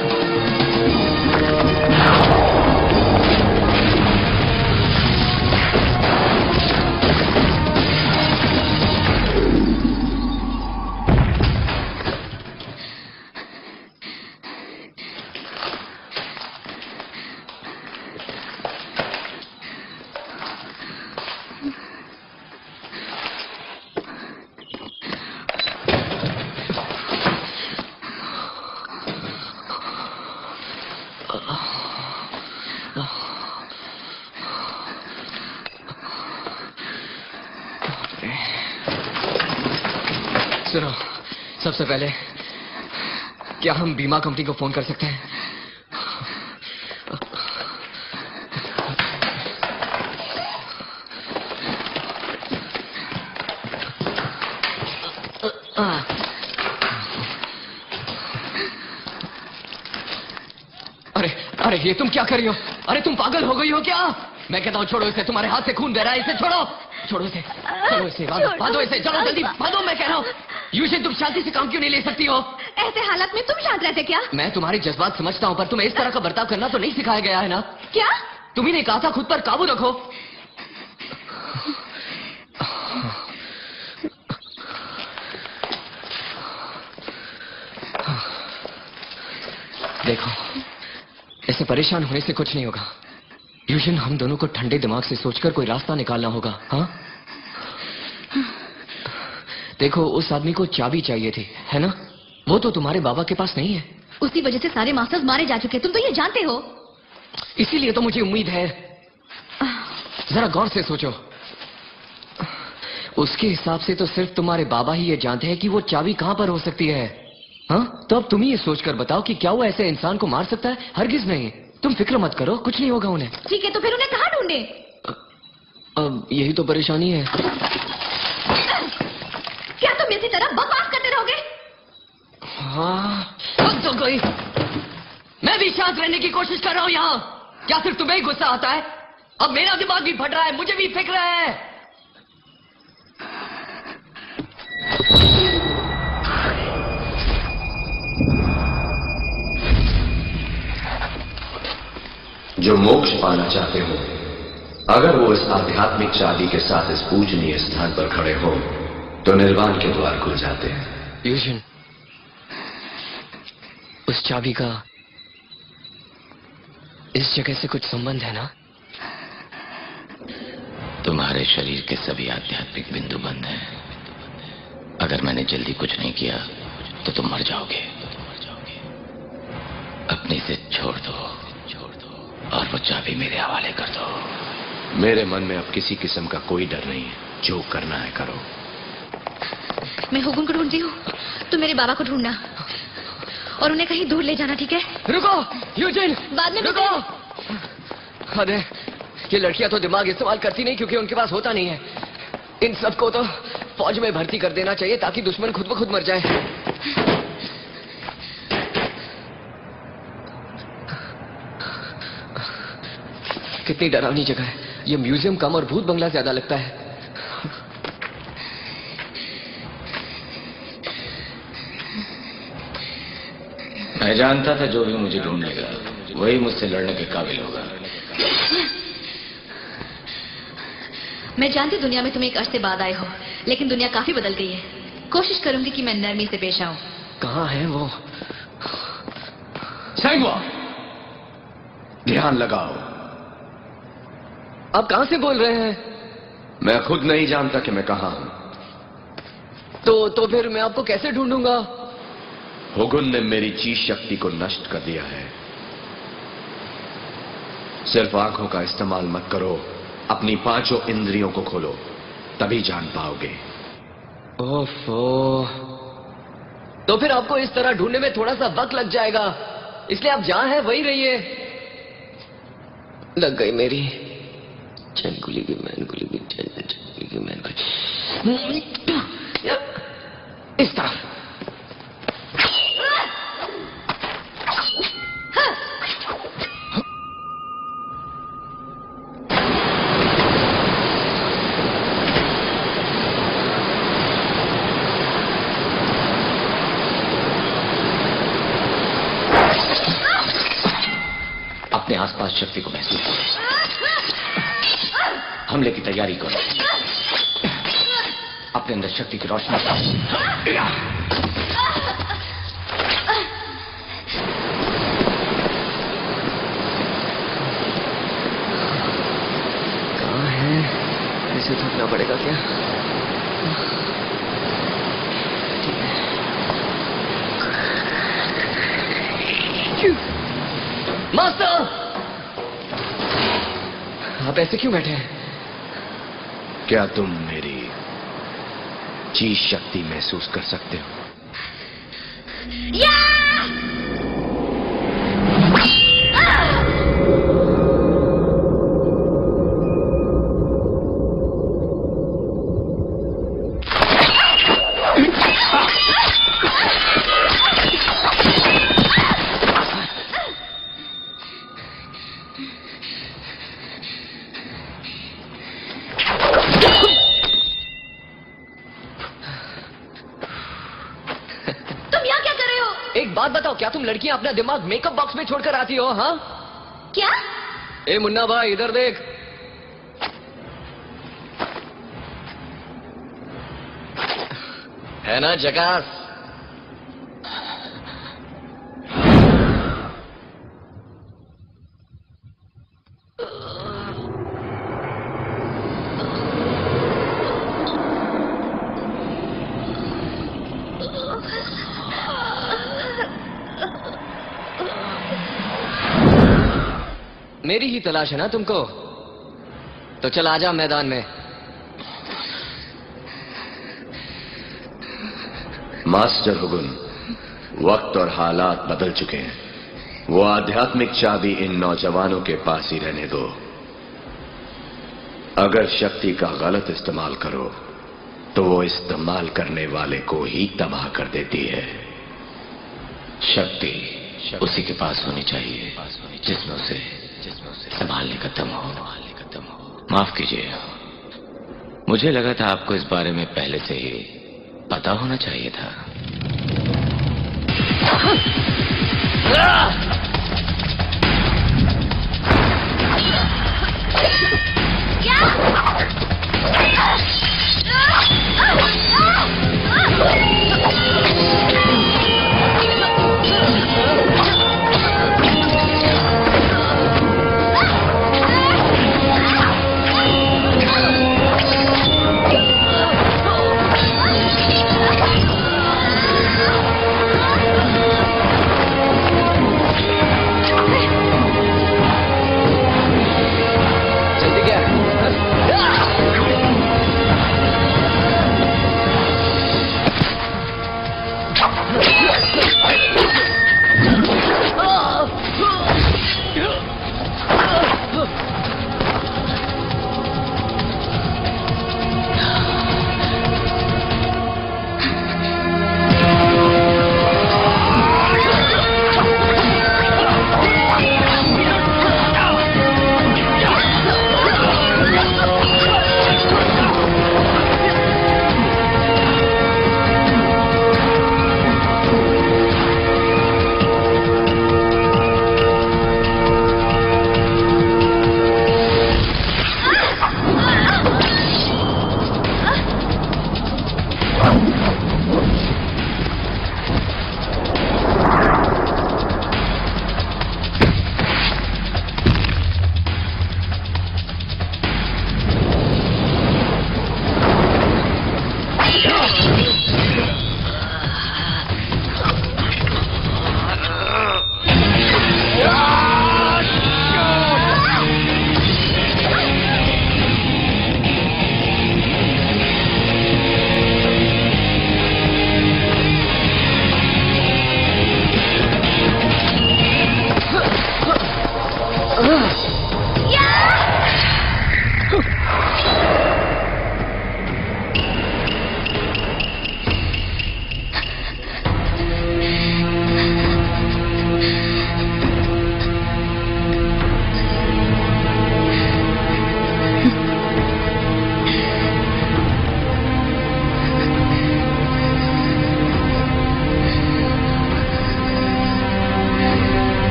सुनो, सबसे पहले क्या हम बीमा कंपनी को फोन कर सकते हैं? अरे ये तुम क्या कर रही हो? अरे तुम पागल हो गई हो क्या? मैं कहता हूँ छोड़ो इसे, तुम्हारे हाथ से खून बह रहा है, इसे छोड़ो। छोड़ो इसे, चलो इसे बांधो इसे, चलो जल्दी बांधो। मैं कह रहा हूँ यूजिन, तुम शांति से काम क्यों नहीं ले सकती हो? ऐसे हालत में तुम शांत रहते क्या? मैं तुम्हारी जज्बात समझता हूँ, पर तुम्हें इस तरह का बर्ताव करना तो नहीं सिखाया गया है ना? क्या? तुम्ही ने कहा था खुद पर काबू रखो। परेशान होने से कुछ नहीं होगा। यूजन, हम दोनों को ठंडे दिमाग से सोचकर कोई रास्ता निकालना होगा। हाँ, देखो, उस आदमी को चाबी चाहिए थी, है ना? वो तो तुम्हारे बाबा के पास नहीं है। उसी वजह से सारे मास्टर्स मारे जा चुके, तुम तो ये जानते हो। इसीलिए तो मुझे उम्मीद है। जरा गौर से सोचो, उसके हिसाब से तो सिर्फ तुम्हारे बाबा ही ये जानते हैं कि वो चाबी कहां पर हो सकती है। हाँ, तो अब तुम ही ये सोचकर बताओ कि क्या वो ऐसे इंसान को मार सकता है? हरगिज नहीं। तुम फिक्र मत करो, कुछ नहीं होगा उन्हें। ठीक है, तो फिर उन्हें कहाँ ढूंढे? अब यही तो परेशानी है। क्या तुम इसी तरह बकवास करते रहोगे? हाँ, तो कोई, मैं भी शांत रहने की कोशिश कर रहा हूँ यहाँ। क्या सिर्फ तुम्हें ही गुस्सा आता है? अब मेरा दिमाग भी फट रहा है, मुझे भी फिक्र है। जो मोक्ष पाना चाहते हो, अगर वो इस आध्यात्मिक चाबी के साथ इस पूजनीय स्थान पर खड़े हो तो निर्वाण के द्वार खुल जाते हैं। यूजन, उस चाबी का इस जगह से कुछ संबंध है ना? तुम्हारे शरीर के सभी आध्यात्मिक बिंदु बंद हैं। अगर मैंने जल्दी कुछ नहीं किया तो तुम मर जाओगे। अपनी से छोड़ दो और वो चाबी मेरे हवाले कर दो। मेरे मन में अब किसी किस्म का कोई डर नहीं है। जो करना है करो। मैं होगुन को ढूंढती हूँ, तुम मेरे बाबा को ढूंढना और उन्हें कहीं दूर ले जाना, ठीक है? रुको यूजिन, बाद में रुको। अरे, ये लड़कियां तो दिमाग इस्तेमाल करती नहीं क्योंकि उनके पास होता नहीं है। इन सबको तो फौज में भर्ती कर देना चाहिए ताकि दुश्मन खुद ब खुद मर जाए। कितनी डरावनी जगह है। ये म्यूजियम कम और भूत बंगला ज्यादा लगता है। मैं जानता था जो भी मुझे ढूंढेगा वही मुझसे लड़ने के काबिल होगा। मैं जानती दुनिया में तुम एक अर्श से बाद आए हो, लेकिन दुनिया काफी बदल गई है। कोशिश करूंगी कि मैं नरमी से पेश आऊं। कहाँ है वो? सैंगवा, ध्यान लगाओ। आप कहां से बोल रहे हैं? मैं खुद नहीं जानता कि मैं कहां हूं। तो फिर मैं आपको कैसे ढूंढूंगा? हुगुन ने मेरी चीज शक्ति को नष्ट कर दिया है। सिर्फ आंखों का इस्तेमाल मत करो, अपनी पांचों इंद्रियों को खोलो, तभी जान पाओगे। ओफो, तो फिर आपको इस तरह ढूंढने में थोड़ा सा वक्त लग जाएगा, इसलिए आप जहां हैं वहीं रहिए। लग गई मेरी चैन गुली की मैन गुली की चैन की मैन गुली। इस तरफ। अपने आसपास शक्ति को महसूस करो। हमले की तैयारी करो। अपने अंदर शक्ति की रोशनी कहाँ है? इसे थकना पड़ेगा क्या? मास्टर, आप ऐसे क्यों बैठे हैं? क्या तुम मेरी चीज शक्ति महसूस कर सकते हो? बताओ, क्या तुम लड़कियां अपना दिमाग मेकअप बॉक्स में छोड़कर आती हो? हाँ, क्या? ए मुन्ना भाई, इधर देख। है ना जकास? मेरी ही तलाश है ना तुमको? तो चल आजा मैदान में। मास्टर हुगुन, वक्त और हालात बदल चुके हैं। वो आध्यात्मिक चाबी इन नौजवानों के पास ही रहने दो। अगर शक्ति का गलत इस्तेमाल करो तो वो इस्तेमाल करने वाले को ही तबाह कर देती है। शक्ति उसी के पास होनी चाहिए जिसमें उसे संभालने का दम हो। माफ कीजिए, मुझे लगा था आपको इस बारे में पहले से ही पता होना चाहिए था।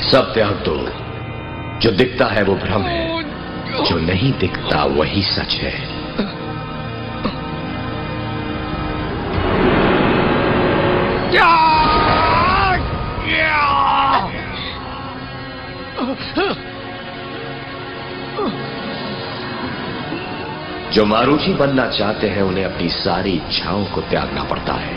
सब त्याग दो। जो दिखता है वो भ्रम है, जो नहीं दिखता वही सच है। जो मारूची बनना चाहते हैं उन्हें अपनी सारी इच्छाओं को त्यागना पड़ता है।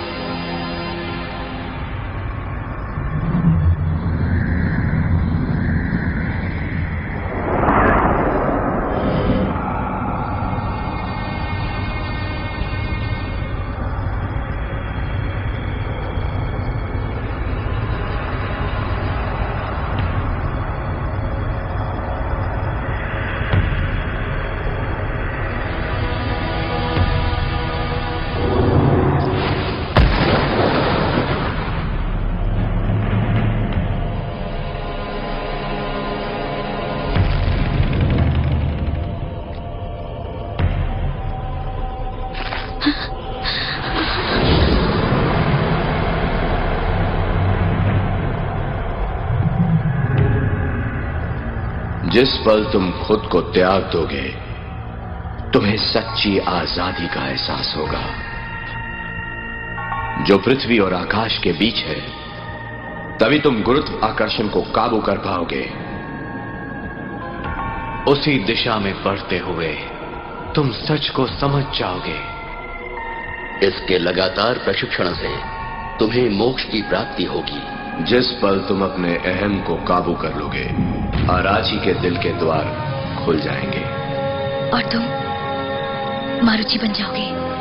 जिस पल तुम खुद को त्याग दोगे, तुम्हें सच्ची आजादी का एहसास होगा। जो पृथ्वी और आकाश के बीच है, तभी तुम गुरुत्व आकर्षण को काबू कर पाओगे। उसी दिशा में बढ़ते हुए तुम सच को समझ जाओगे। इसके लगातार प्रशिक्षण से तुम्हें मोक्ष की प्राप्ति होगी। जिस पल तुम अपने अहम को काबू कर लोगे, आराची के दिल के द्वार खुल जाएंगे और तुम मारुचि बन जाओगे।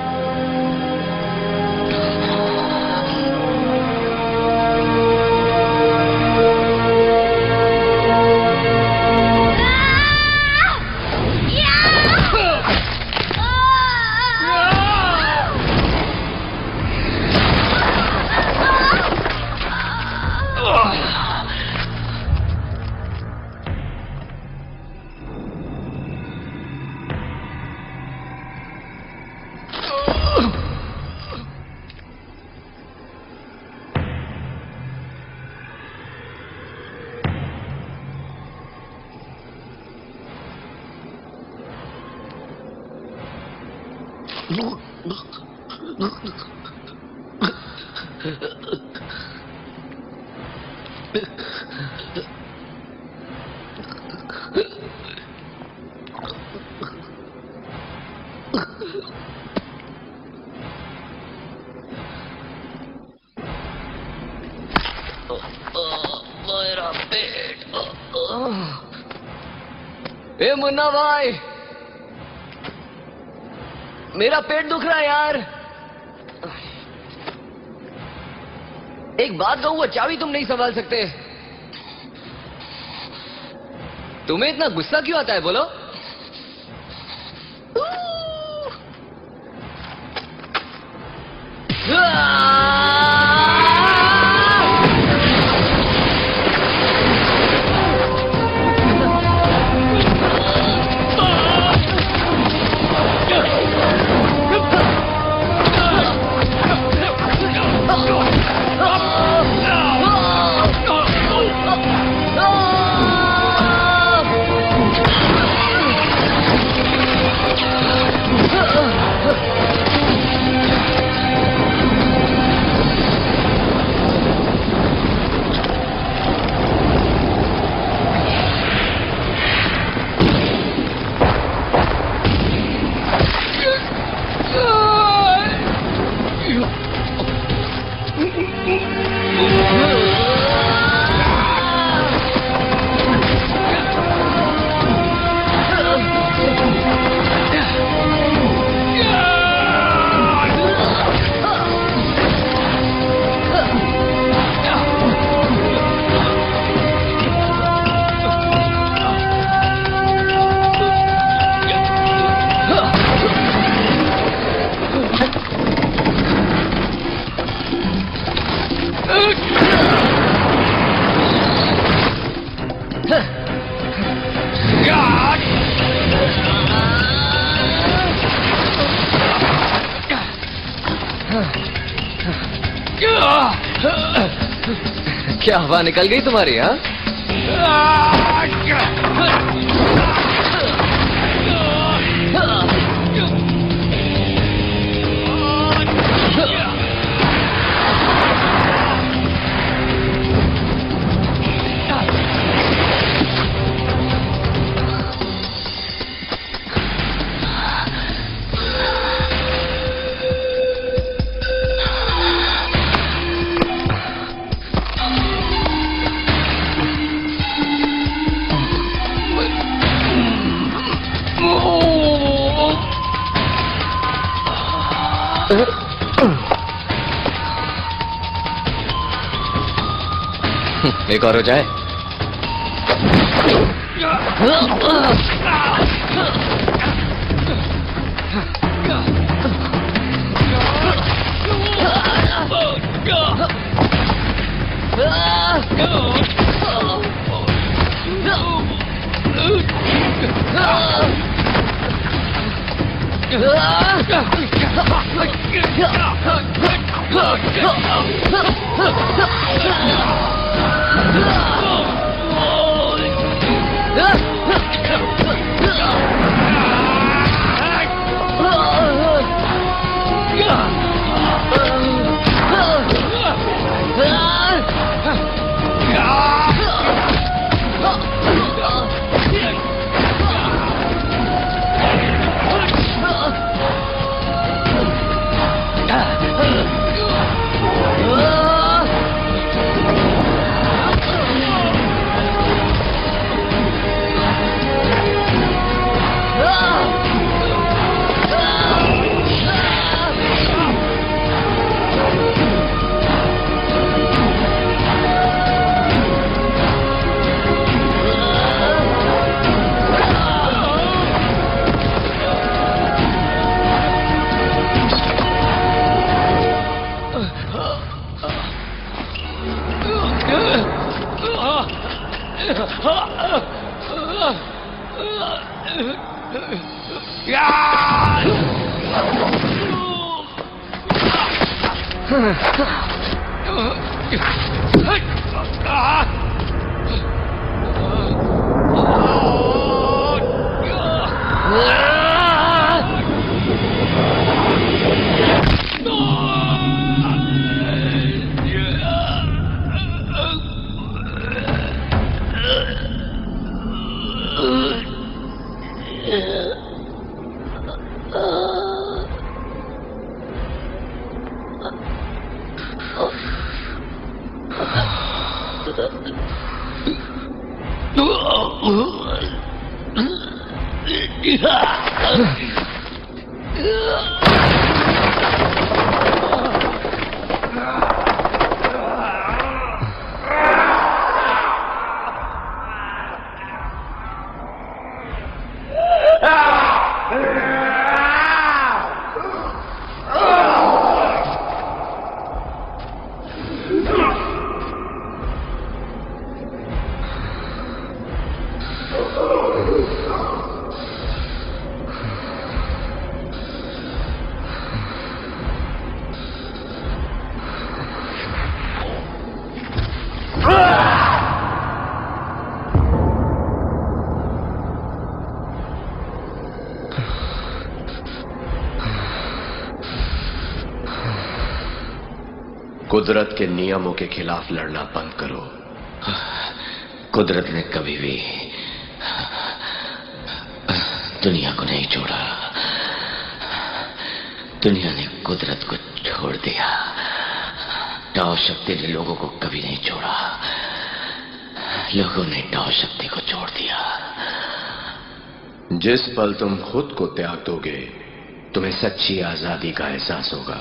मेरा पेट। ए मुन्ना भाई, मेरा पेट दुख रहा है यार। एक बात कहूँ, वो चाबी तुम नहीं संभाल सकते। तुम्हें इतना गुस्सा क्यों आता है बोलो? क्या हवा निकल गई तुम्हारी? हाँ, एक और हो जाए। कुदरत के नियमों के खिलाफ लड़ना बंद करो। कुदरत ने कभी भी दुनिया को नहीं छोड़ा। दुनिया ने कुदरत को छोड़ दिया। टाओ शक्ति ने लोगों को कभी नहीं छोड़ा। लोगों ने टाओ शक्ति को छोड़ दिया। जिस पल तुम खुद को त्याग दोगे, तुम्हें सच्ची आजादी का एहसास होगा।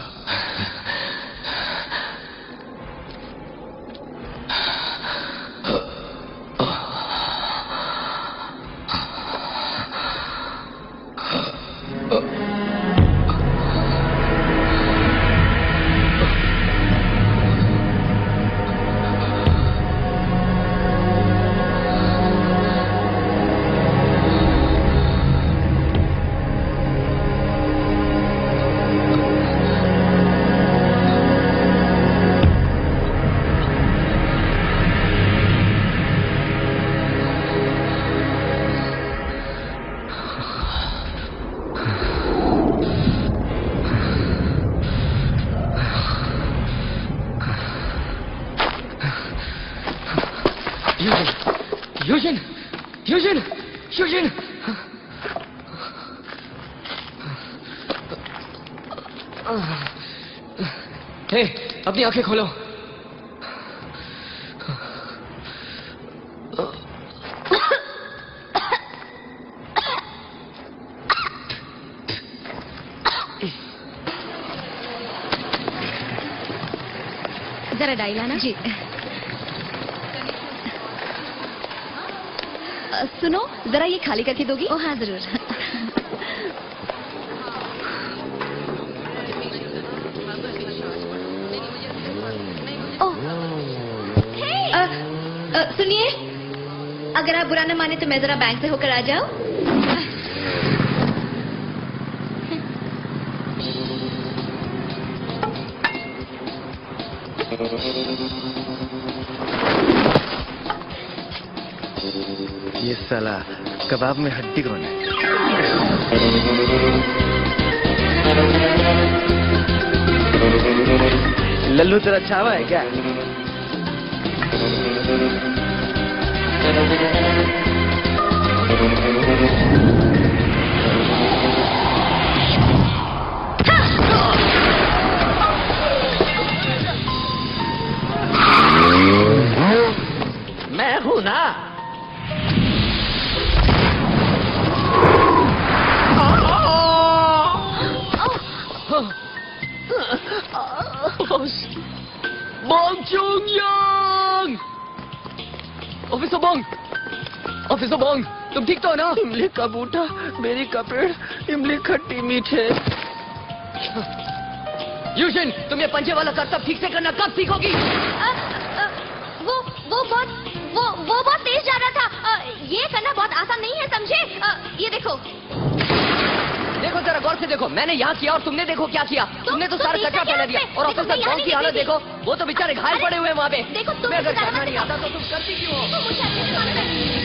हे, अपनी आंखें खोलो। जरा डाई लाना। जी। सुनो, जरा ये खाली करके दोगी? ओ हाँ, जरूर। सुनिए, अगर आप बुरा न माने तो मैं जरा बैंक से होकर आ जाऊं? ये साला कबाब में हड्डी कौन है? लल्लू तेरा चावा है क्या? मैं हूं ना। Bong Chung Yang! Officer Bong! Officer Bong, तुम ठीक तो हो ना? इमली का बूटा, मेरी का पेड़, इमली खट्टी मीठे। यूशिन, तुम ये पंजे वाला करतब ठीक से करना कब सीखोगी? वो बहुत तेज जा रहा था। ये करना बहुत आसान नहीं है, समझे? ये देखो। देखो जरा गौर से देखो, मैंने यहाँ किया और तुमने देखो क्या किया। तुमने तो सारा कचरा फैला दिया। और ऑफिसर बॉन्ग की हालत देखो, वो तो बेचारे घायल पड़े हुए वहाँ पे। देखो, तुम्हें अगर करना नहीं आता तो तुम करती क्यों हो?